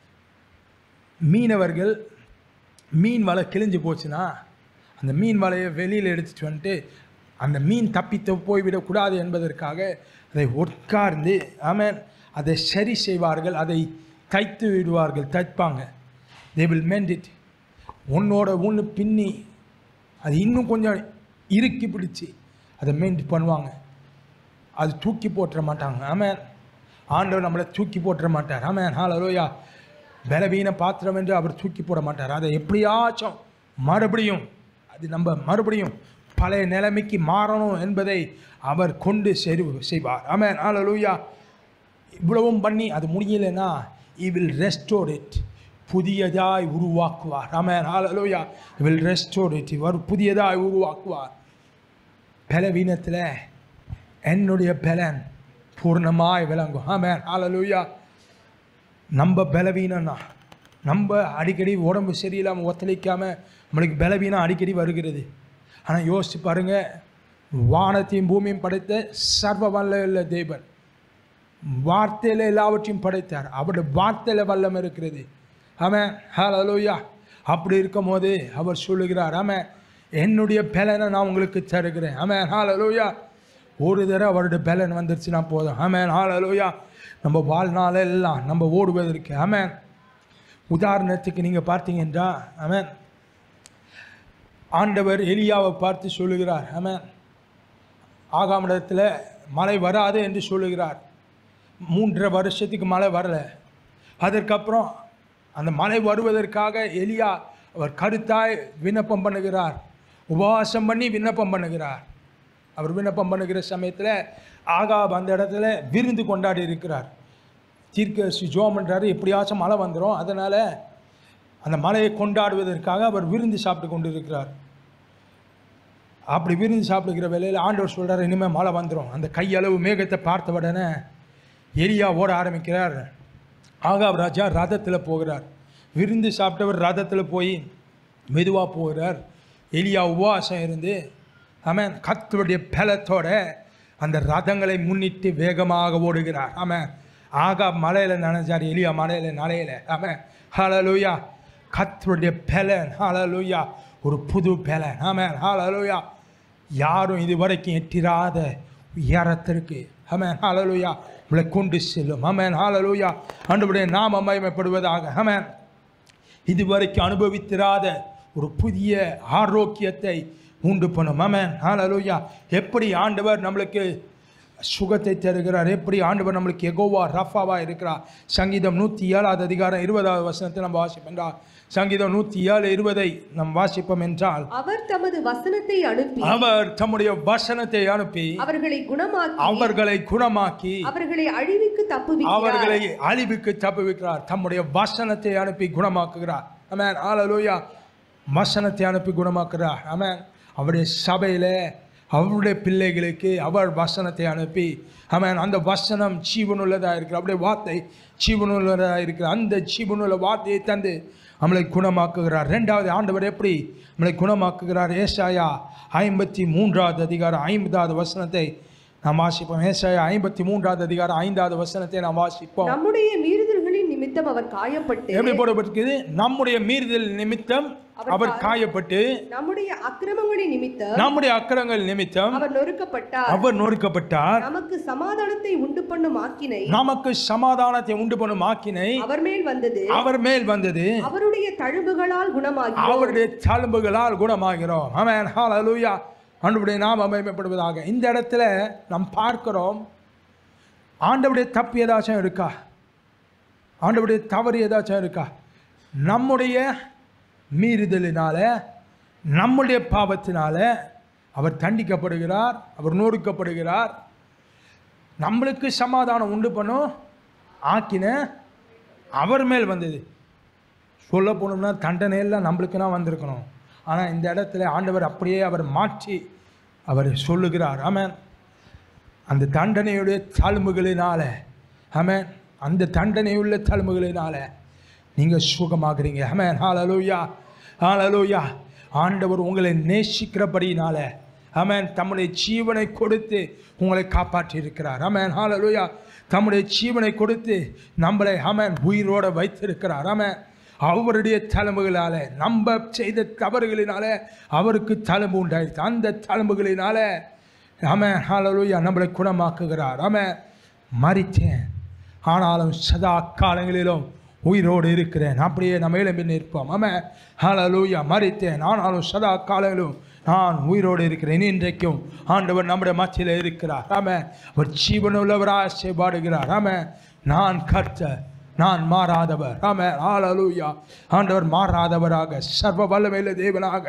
[SPEAKER 2] மீனவர்கள் மீன் வலை கிழிஞ்சு போச்சுன்னா அந்த மீன் வலையை வெளியில் எடுத்துகிட்டு வந்துட்டு அந்த மீன் தப்பித்து போய்விடக்கூடாது என்பதற்காக அதை உட்கார்ந்து, ஆமென், அதை சரி செய்வார்கள், அதை தைத்து விடுவார்கள், தைப்பாங்க. They will mend it. ஒன்றோட ஒன்று பின்னி அது இன்னும் கொஞ்சம் இறுக்கி பிடிச்சி அதை மெண்ட் பண்ணுவாங்க. அது தூக்கி போட்டுற மாட்டாங்க. ஆமென், ஆண்டவர் நம்மளை தூக்கி போட்டுற மாட்டார். ஆமென், ஹல்லேலூயா. பலவீன பாத்திரம் என்று அவர் தூக்கி போட மாட்டார். அதை எப்படியாச்சும் மறுபடியும் நம்ம மறுபடியும் பழைய நிலைமைக்கு மாறணும் என்பதை அவர் கொண்டு செய்வார். ஆமென், ஹல்லேலூயா. இவ்வளவும் பண்ணி அது முடியலைன்னா he will restore it, புதியதாய் உருவாக்குவார். Amen, hallelujah. he will restore it, இவர் புதியதாய் உருவாக்குவார். பலவீனத்தில் என்னுடைய பலன் பூர்ணமாய் விளங்கும். ஆமென், ஹல்லேலூயா. நம்ம பலவீனம்னா நம்ம அடிக்கடி உடம்பு சரியில்லாமல் ஒத்துழைக்காமல் நம்மளுக்கு பலவீனம் அடிக்கடி வருகிறது. ஆனால் யோசித்து பாருங்கள், வானத்தையும் பூமியும் படைத்த சர்வ வல்ல தேவன் வார்த்தையில் எல்லாவற்றையும் படைத்தார். அவருடைய வார்த்தையில் வல்லம் இருக்கிறது. ஆமென், ஹல்லேலூயா. அப்படி இருக்கும் போது அவர் சொல்லுகிறார், ஆமென், என்னுடைய பலனை நான் உங்களுக்கு தருகிறேன். ஆமென், ஹல்லேலூயா. ஒரு தடவை அவருடைய பலன் வந்துருச்சுன்னா போதும். ஆமென், ஹல்லேலூயா. நம்ம வாழ்நாளெல்லாம் நம்ம ஓடுவதற்கு. ஆமென். உதாரணத்துக்கு நீங்கள் பார்த்தீங்கன்னா, ஆமென், ஆண்டவர் எலியாவை பார்த்து சொல்லுகிறார், ஆமென், ஆகாமிடத்தில் மழை வராது என்று சொல்லுகிறார். 3.5 வருஷத்துக்கு மழை வரலை. அதற்கப்புறம் அந்த மழை வருவதற்காக எலியா அவர் கருத்தாய் விண்ணப்பம் பண்ணுகிறார், உபவாசம் பண்ணி விண்ணப்பம் பண்ணுகிறார். அவர் விண்ணப்பம் பண்ணுகிற சமயத்தில் ஆகாப் அந்த இடத்துல விருந்து கொண்டாடி இருக்கிறார். தீர்க்கதரிசி ஜெபம் பண்ணுறாரு, எப்படியாச்சும் மழை வந்துடும், அதனால் அந்த மழையை கொண்டாடுவதற்காக அவர் விருந்து சாப்பிட்டு கொண்டு இருக்கிறார். அப்படி விருந்து சாப்பிடுகிற வேளையில் ஆண்டவர் சொல்கிறார், இனிமேல் மழை வந்துடும். அந்த கையளவு மேகத்தை பார்த்த உடனே எலியா ஓட ஆரம்பிக்கிறார். ஆகாப் ராஜா ரதத்தில் போகிறார். விருந்து சாப்பிட்டவர் ரதத்தில் போய் மெதுவாக போகிறார். எலியா உபவாசம் இருந்து, ஆமென், கர்த்தருடைய பலத்தோட அந்த ரதங்களை முன்னிட்டு வேகமாக ஓடுகிறார். ஆமென். ஆகாப் மலையில் நனைஞ்சார், எலியா மலையில் நனையல. ஆமென், ஹல்லேலூயா. கர்த்தருடைய பலன், ஹல்லேலூயா, ஒரு புது பலன். ஆமென், ஹல்லேலூயா. யாரும் இதுவரைக்கும் எட்டிராத உயரத்திற்கு, ஆமென், ஹல்லேலூயா, உங்களை கொண்டு செல்லும். ஆமென், ஹல்லேலூயா. ஆண்டவருடைய நாமம் மகிமைப்படுவதாக. ஆமென். இதுவரைக்கும் அனுபவித்திராத ஒரு புதிய ஆரோக்கியத்தை உண்டு பண்ணும். ஆமென், ஹல்லேலூயா. எப்படி ஆண்டவர் நம்மளுக்கு சுகத்தை தருகிறார், எப்படி ஆண்டவர் நம்மளுக்கு யெகோவா ரஃபாவாக இருக்கிறார். சங்கீதம் 107 அதிகாரம் 20வது வசனத்தை நம்ம வாசிப்போம் என்றால், சங்கீதம் 107:20 நாம் வாசிப்போம் என்றால்,
[SPEAKER 4] அவர் தமது வசனத்தை அனுப்பி,
[SPEAKER 2] அவர் தம்முடைய வசனத்தை அனுப்பி
[SPEAKER 4] அவர்களை குணமாக்கி,
[SPEAKER 2] அவர்களை அழிவுக்கு தப்புவிக்கிறார். தம்முடைய வசனத்தை அனுப்பி குணமாக்குகிறார். ஆமென், ஹல்லேலூயா. வசனத்தை அனுப்பி குணமாக்குகிறார். ஆமென். அவருடைய சபையில் அவருடைய பிள்ளைகளுக்கு அவர் வசனத்தை அனுப்பி, ஆமென், அந்த வசனம் ஜீவனுள்ளதாக இருக்கிற, அவருடைய வார்த்தை ஜீவனுள்ளதாக இருக்கிற அந்த ஜீவனுள்ள வார்த்தையை தந்து நம்மளை குணமாக்குகிறார். ரெண்டாவது ஆண்டவர் எப்படி நம்மளை குணமாக்குகிறார்? ஏசாயா 53 அதிகாரம் 50வது வசனத்தை நாம் வாசிப்போம். ஏசாயா 53 அதிகாரம் 5வது வசனத்தை நாம் வாசிப்போம்.
[SPEAKER 4] நம்முடைய மீறுதல்களின் நிமித்தம் அவர் காயப்பட்டு,
[SPEAKER 2] எப்படி போடப்பட்டிருக்குது? நம்முடைய மீறுதல் நிமித்தம் அவர் காயப்பட்டு,
[SPEAKER 4] நம்முடைய அக்கிரமங்களின் நிமித்தம்,
[SPEAKER 2] நம்முடைய அக்கிரமங்கள் நிமித்தம்
[SPEAKER 4] அவர் நொறுக்கப்பட்டார்.
[SPEAKER 2] அவர் நொறுக்கப்பட்டார்.
[SPEAKER 4] நமக்கு சமாதானத்தை உண்டு பண்ணும் ஆக்கினை,
[SPEAKER 2] நமக்கு சமாதானத்தை உண்டு பண்ணும் ஆக்கினை
[SPEAKER 4] அவர் மேல் வந்தது.
[SPEAKER 2] அவர் மேல் வந்தது.
[SPEAKER 4] அவருடைய தழும்புகளால் குணமாகிறோம்.
[SPEAKER 2] அவருடைய தழும்புகளால் குணமாகிறோம். ஆமென், ஹல்லேலூயா. ஆண்டவருடைய நாமம் மகிமைப்படுவதாக. இந்த இடத்துல நாம் பார்க்கிறோம், ஆண்டவருடைய தப்பு ஏதாச்சும் இருக்கா? ஆண்டவருடைய தவறு ஏதாச்சும் இருக்கா? நம்முடைய மீறுதலினால, நம்முடைய பாவத்தினால அவர் தண்டிக்கப்படுகிறார், அவர் நொறுக்கப்படுகிறார். நம்மளுக்கு சமாதானம் உண்டு பண்ணும் ஆக்கின அவர் மேல் வந்தது. சொல்ல போனோம்னா தண்டனையெல்லாம் நம்மளுக்குன்னா வந்திருக்கணும். ஆனால் இந்த இடத்துல ஆண்டவர் அப்படியே அவர் மாற்றி அவர் சொல்லுகிறார். ஆமென். அந்த தண்டனையுடைய தழும்புகளினால, ஆமென், அந்த தண்டனையுள்ள தழும்புகளினால நீங்கள் சுகமாகிறீங்க. ஆமென், ஹல்லேலூயா, ஹல்லேலூயா. ஆண்டவர் உங்களை நேசிக்கிறபடினால, ஆமென், தம்முடைய ஜீவனை கொடுத்து உங்களை காப்பாற்றி இருக்கிறார். ஆமென், ஹல்லேலூயா. தம்முடைய ஜீவனை கொடுத்து நம்மளை, ஆமென், உயிரோடு வைத்திருக்கிறார். ஆமென். அவருடைய தழும்புகளால, நம்ம செய்த தவறுகளினால அவருக்கு தழும்பு உண்டாயிடுச்சு. அந்த தழும்புகளினால, ஆமென், ஹல்லேலூயா, நம்மளை குணமாக்குகிறார். ஆமென். மரித்தேன், ஆனாலும் சதா காலங்களிலும் உயிரோடு இருக்கிறேன். அப்படியே நம்ம எழும்பி நிற்போம். ஆமென், ஹல்லேலூயா. மரித்தேன், ஆனாலும் சதா காலங்களிலும் நான் உயிரோடு இருக்கிறேன். இன்றைக்கும் ஆண்டவர் நம்முடைய மத்தியில் இருக்கிறார். ஆமென். அவர் ஜீவனுள்ளவராக செயல்பாடுகிறார். ஆமென். நான் கர்த்தர், நான் மாறாதவர். ஆமென், ஹல்லேலூயா. ஆண்டவர் மாறாதவராக, சர்வ வல்லமையுள்ள தேவனாக,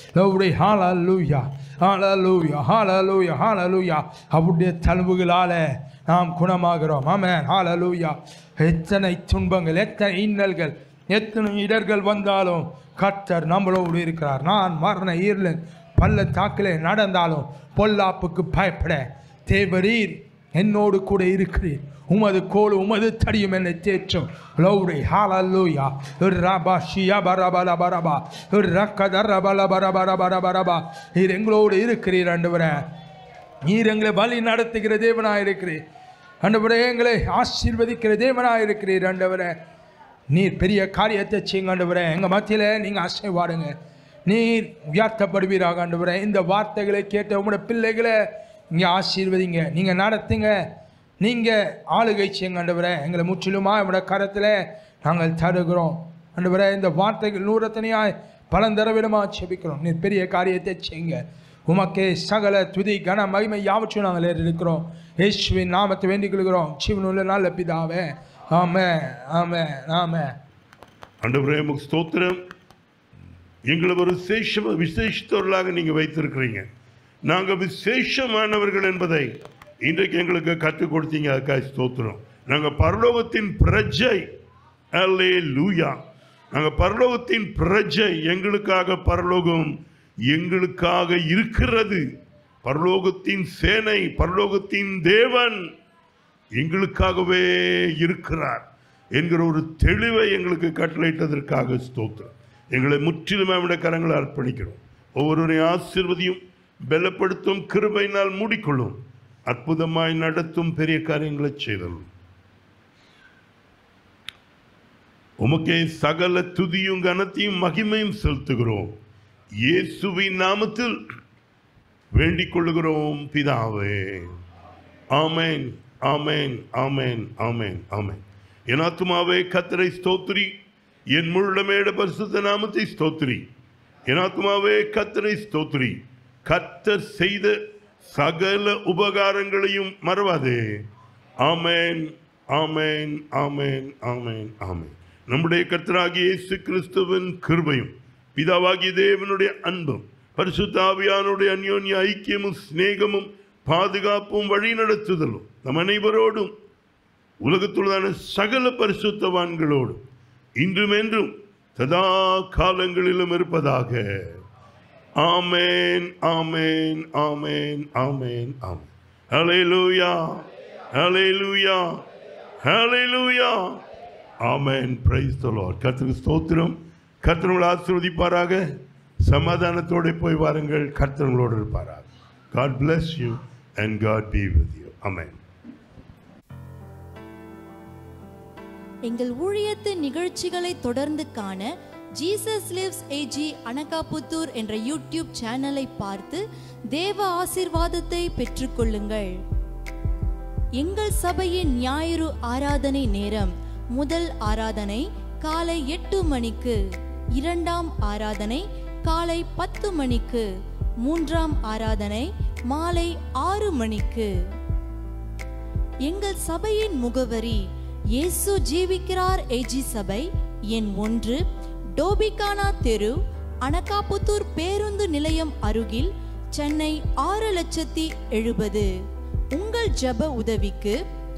[SPEAKER 2] ஹல்லேலூயா, ஹல்லேலூயா, ஹல்லேலூயா, ஹல்லேலூயா. அவருடைய தழும்புகளால நாம் குணமாகிறோம். ஆமென், ஹல்லேலூயா. எத்தனை துன்பங்கள், எத்தனை இன்னல்கள், எத்தனை இடர்கள் வந்தாலும் கர்த்தர் நம்மளோடு இருக்கிறார். நான் மரண ஈரலின் பள்ளத்தாக்கிலே நடந்தாலும் பொல்லாப்புக்கு பயப்பட தேவரீர் என்னோடு கூட இருக்கிறீர். உமது கோல் உமது தடியும் என்னை தேற்றும். லௌரி ஹல்லேலூயா. ரபாஷியா பரபல பரபா ரக்கதரபல பரபர பரபரபா. நீர் எங்களோடு இருக்கிறீர் ஆண்டவரே. நீர் எங்களை வழி நடத்துகிற தேவனாக இருக்கிறீர் ஆண்டவரே. எங்களை ஆசீர்வதிக்கிற தேவனாக இருக்கிறீர் ஆண்டவரே. நீர் பெரிய காரியத்தை செய்யுங்க ஆண்டவரே. எங்கள் மத்தியில் நீங்கள் ஆசீர்வாடுங்க. நீர் உயர்த்தப்படுவீராக ஆண்டவரே. இந்த வார்த்தைகளை கேட்ட உங்களுடைய பிள்ளைகளை இங்கே ஆசீர்வதிங்க. நீங்கள் நடத்துங்க, நீங்கள் ஆளுகை செய்யுங்க ஆண்டவரே. எங்களை முற்றிலுமாக உங்களுடைய கரத்தில் நாங்கள் தருகிறோம் ஆண்டவரே. இந்த வார்த்தைகள் நூறத்தனையாய் பலன் தரவிடமாக செபிக்கிறோம். நீர் பெரிய காரியத்தை செய்யுங்க. உமக்கே சகல துதி கன மகிமை யாவற்றையும் நாங்கள் இருக்கிறோம். இயேசுவின் நாமத்தை வேண்டிக் கொள்கிறோம் ஜீவனுள்ள நல்ல பிதாவே. ஆமென், ஆமென், ஆமென்.
[SPEAKER 5] ஆண்டவரே உமக்கு ஸ்தோத்திரம். எங்களை ஒரு விசேஷத்தவர்களாக நீங்கள் வைத்திருக்கிறீங்க. நாங்கள் விசேஷமானவர்கள் என்பதை இன்றைக்கு எங்களுக்கு கற்றுக் கொடுத்தீங்க. அதுக்காக ஸ்தோத்திரம். நாங்கள் பரலோகத்தின் பிரஜை. அல்லேலூயா. நாங்கள் பரலோகத்தின் பிரஜை. எங்களுக்காக பரலோகம் எங்களுக்காக இருக்கிறது. பரலோகத்தின் சேனை, பரலோகத்தின் தேவன் எங்களுக்காகவே இருக்கிறார் என்கிற ஒரு தெளிவை எங்களுக்கு கட்டளையிட்டதற்காக ஸ்தோத்திரம். எங்களை முற்றிலுமே அவருடைய கரங்களை அர்ப்பணிக்கிறோம். ஒவ்வொருவரையும் ஆசீர்வதியும், பலப்படுத்தும், கிருபையினால் மூடிக்கொள்ளும், அற்புதமாய் நடத்தும், பெரிய காரியங்களை செய்தலும். உமக்கே சகல துதியும் கனத்தையும் மகிமையும் செலுத்துகிறோம். இயேசுவின் நாமத்தில் வேண்டிக் கொள்ளுகிறோம் பிதாவே. ஆமென், ஆமென், ஆமென், ஆமென், ஆமென். என் ஆத்துமாவே கர்த்தரை ஸ்தோத்திரி, என் முழுமையோட பரிசுத்த நாமத்தை ஸ்தோத்திரி. என் ஆத்துமாவே கர்த்தரை ஸ்தோத்திரி, கர்த்தர் செய்த சகல உபகாரங்களையும் மறவாதே. ஆமென், ஆமென், ஆமென், ஆமென், ஆமென். நம்முடைய கர்த்தராகிய இயேசு கிறிஸ்துவின் கிருபையும், பிதாவாகிய தேவனுடைய அன்பும், பரிசுத்த ஆவியானுடைய அந்யோன்ய ஐக்கியமும் சிநேகமும் பாதுகாப்பும் வழி நடத்துதலும் நம் அனைவரோடும் உலகத்துள்ளதான சகல பரிசுத்தவான்களோடும் இன்றும் என்றும் சதா காலங்களிலும் இருப்பதாக. ஆமென், ஆமென், ஆமென், ஆமென், ஆமென். ஹல்லேலூயா, ஹல்லேலூயா, ஹல்லேலூயா. ஆமென். Praise the Lord. கர்த்தருக்கு ஸ்தோத்திரம். கர்த்தர் உங்களை ஆசீர்வதிப்பாராக. சமாதானத்தோடு போய் வாருங்கள். கர்த்தர் உங்களோடு இருப்பாராக. God bless you and God be with you. Amen.
[SPEAKER 6] எங்கள் ஊழியத்தின் நிகழ்ச்சிகளை தொடர்ந்து காண ஜீசஸ் லிவ்ஸ் ஏஜி அனகாபுத்தூர் என்ற யூடியூப் சேனலை பார்த்து தேவ ஆசீர்வாதத்தை பெற்றுக்கொள்ளுங்கள். எங்கள் சபையின் ஞாயிறு ஆராதனை நேரம்: முதல் ஆராதனை காலை 8 மணிக்கு, இரண்டாம் ஆராதனை காலை 10 மணிக்கு, மூன்றாம் ஆராதனை மாலை 6 மணிக்கு. எங்கள் சபையின் முகவரி: இயேசு ஜீவிக்கிறார் ஏஜி சபை, எண் 1, டோபிகானா தெரு, அனகாபுத்தூர் பேருந்து நிலையம் அருகில், சென்னை 6,70,000. உங்கள் ஜெப உதவிக்கு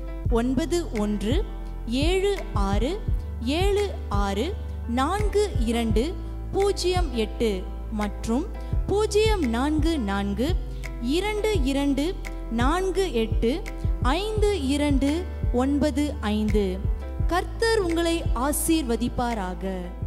[SPEAKER 6] 9176764208 மற்றும் 04422485295. கர்த்தர் உங்களை ஆசீர்வதிப்பாராக.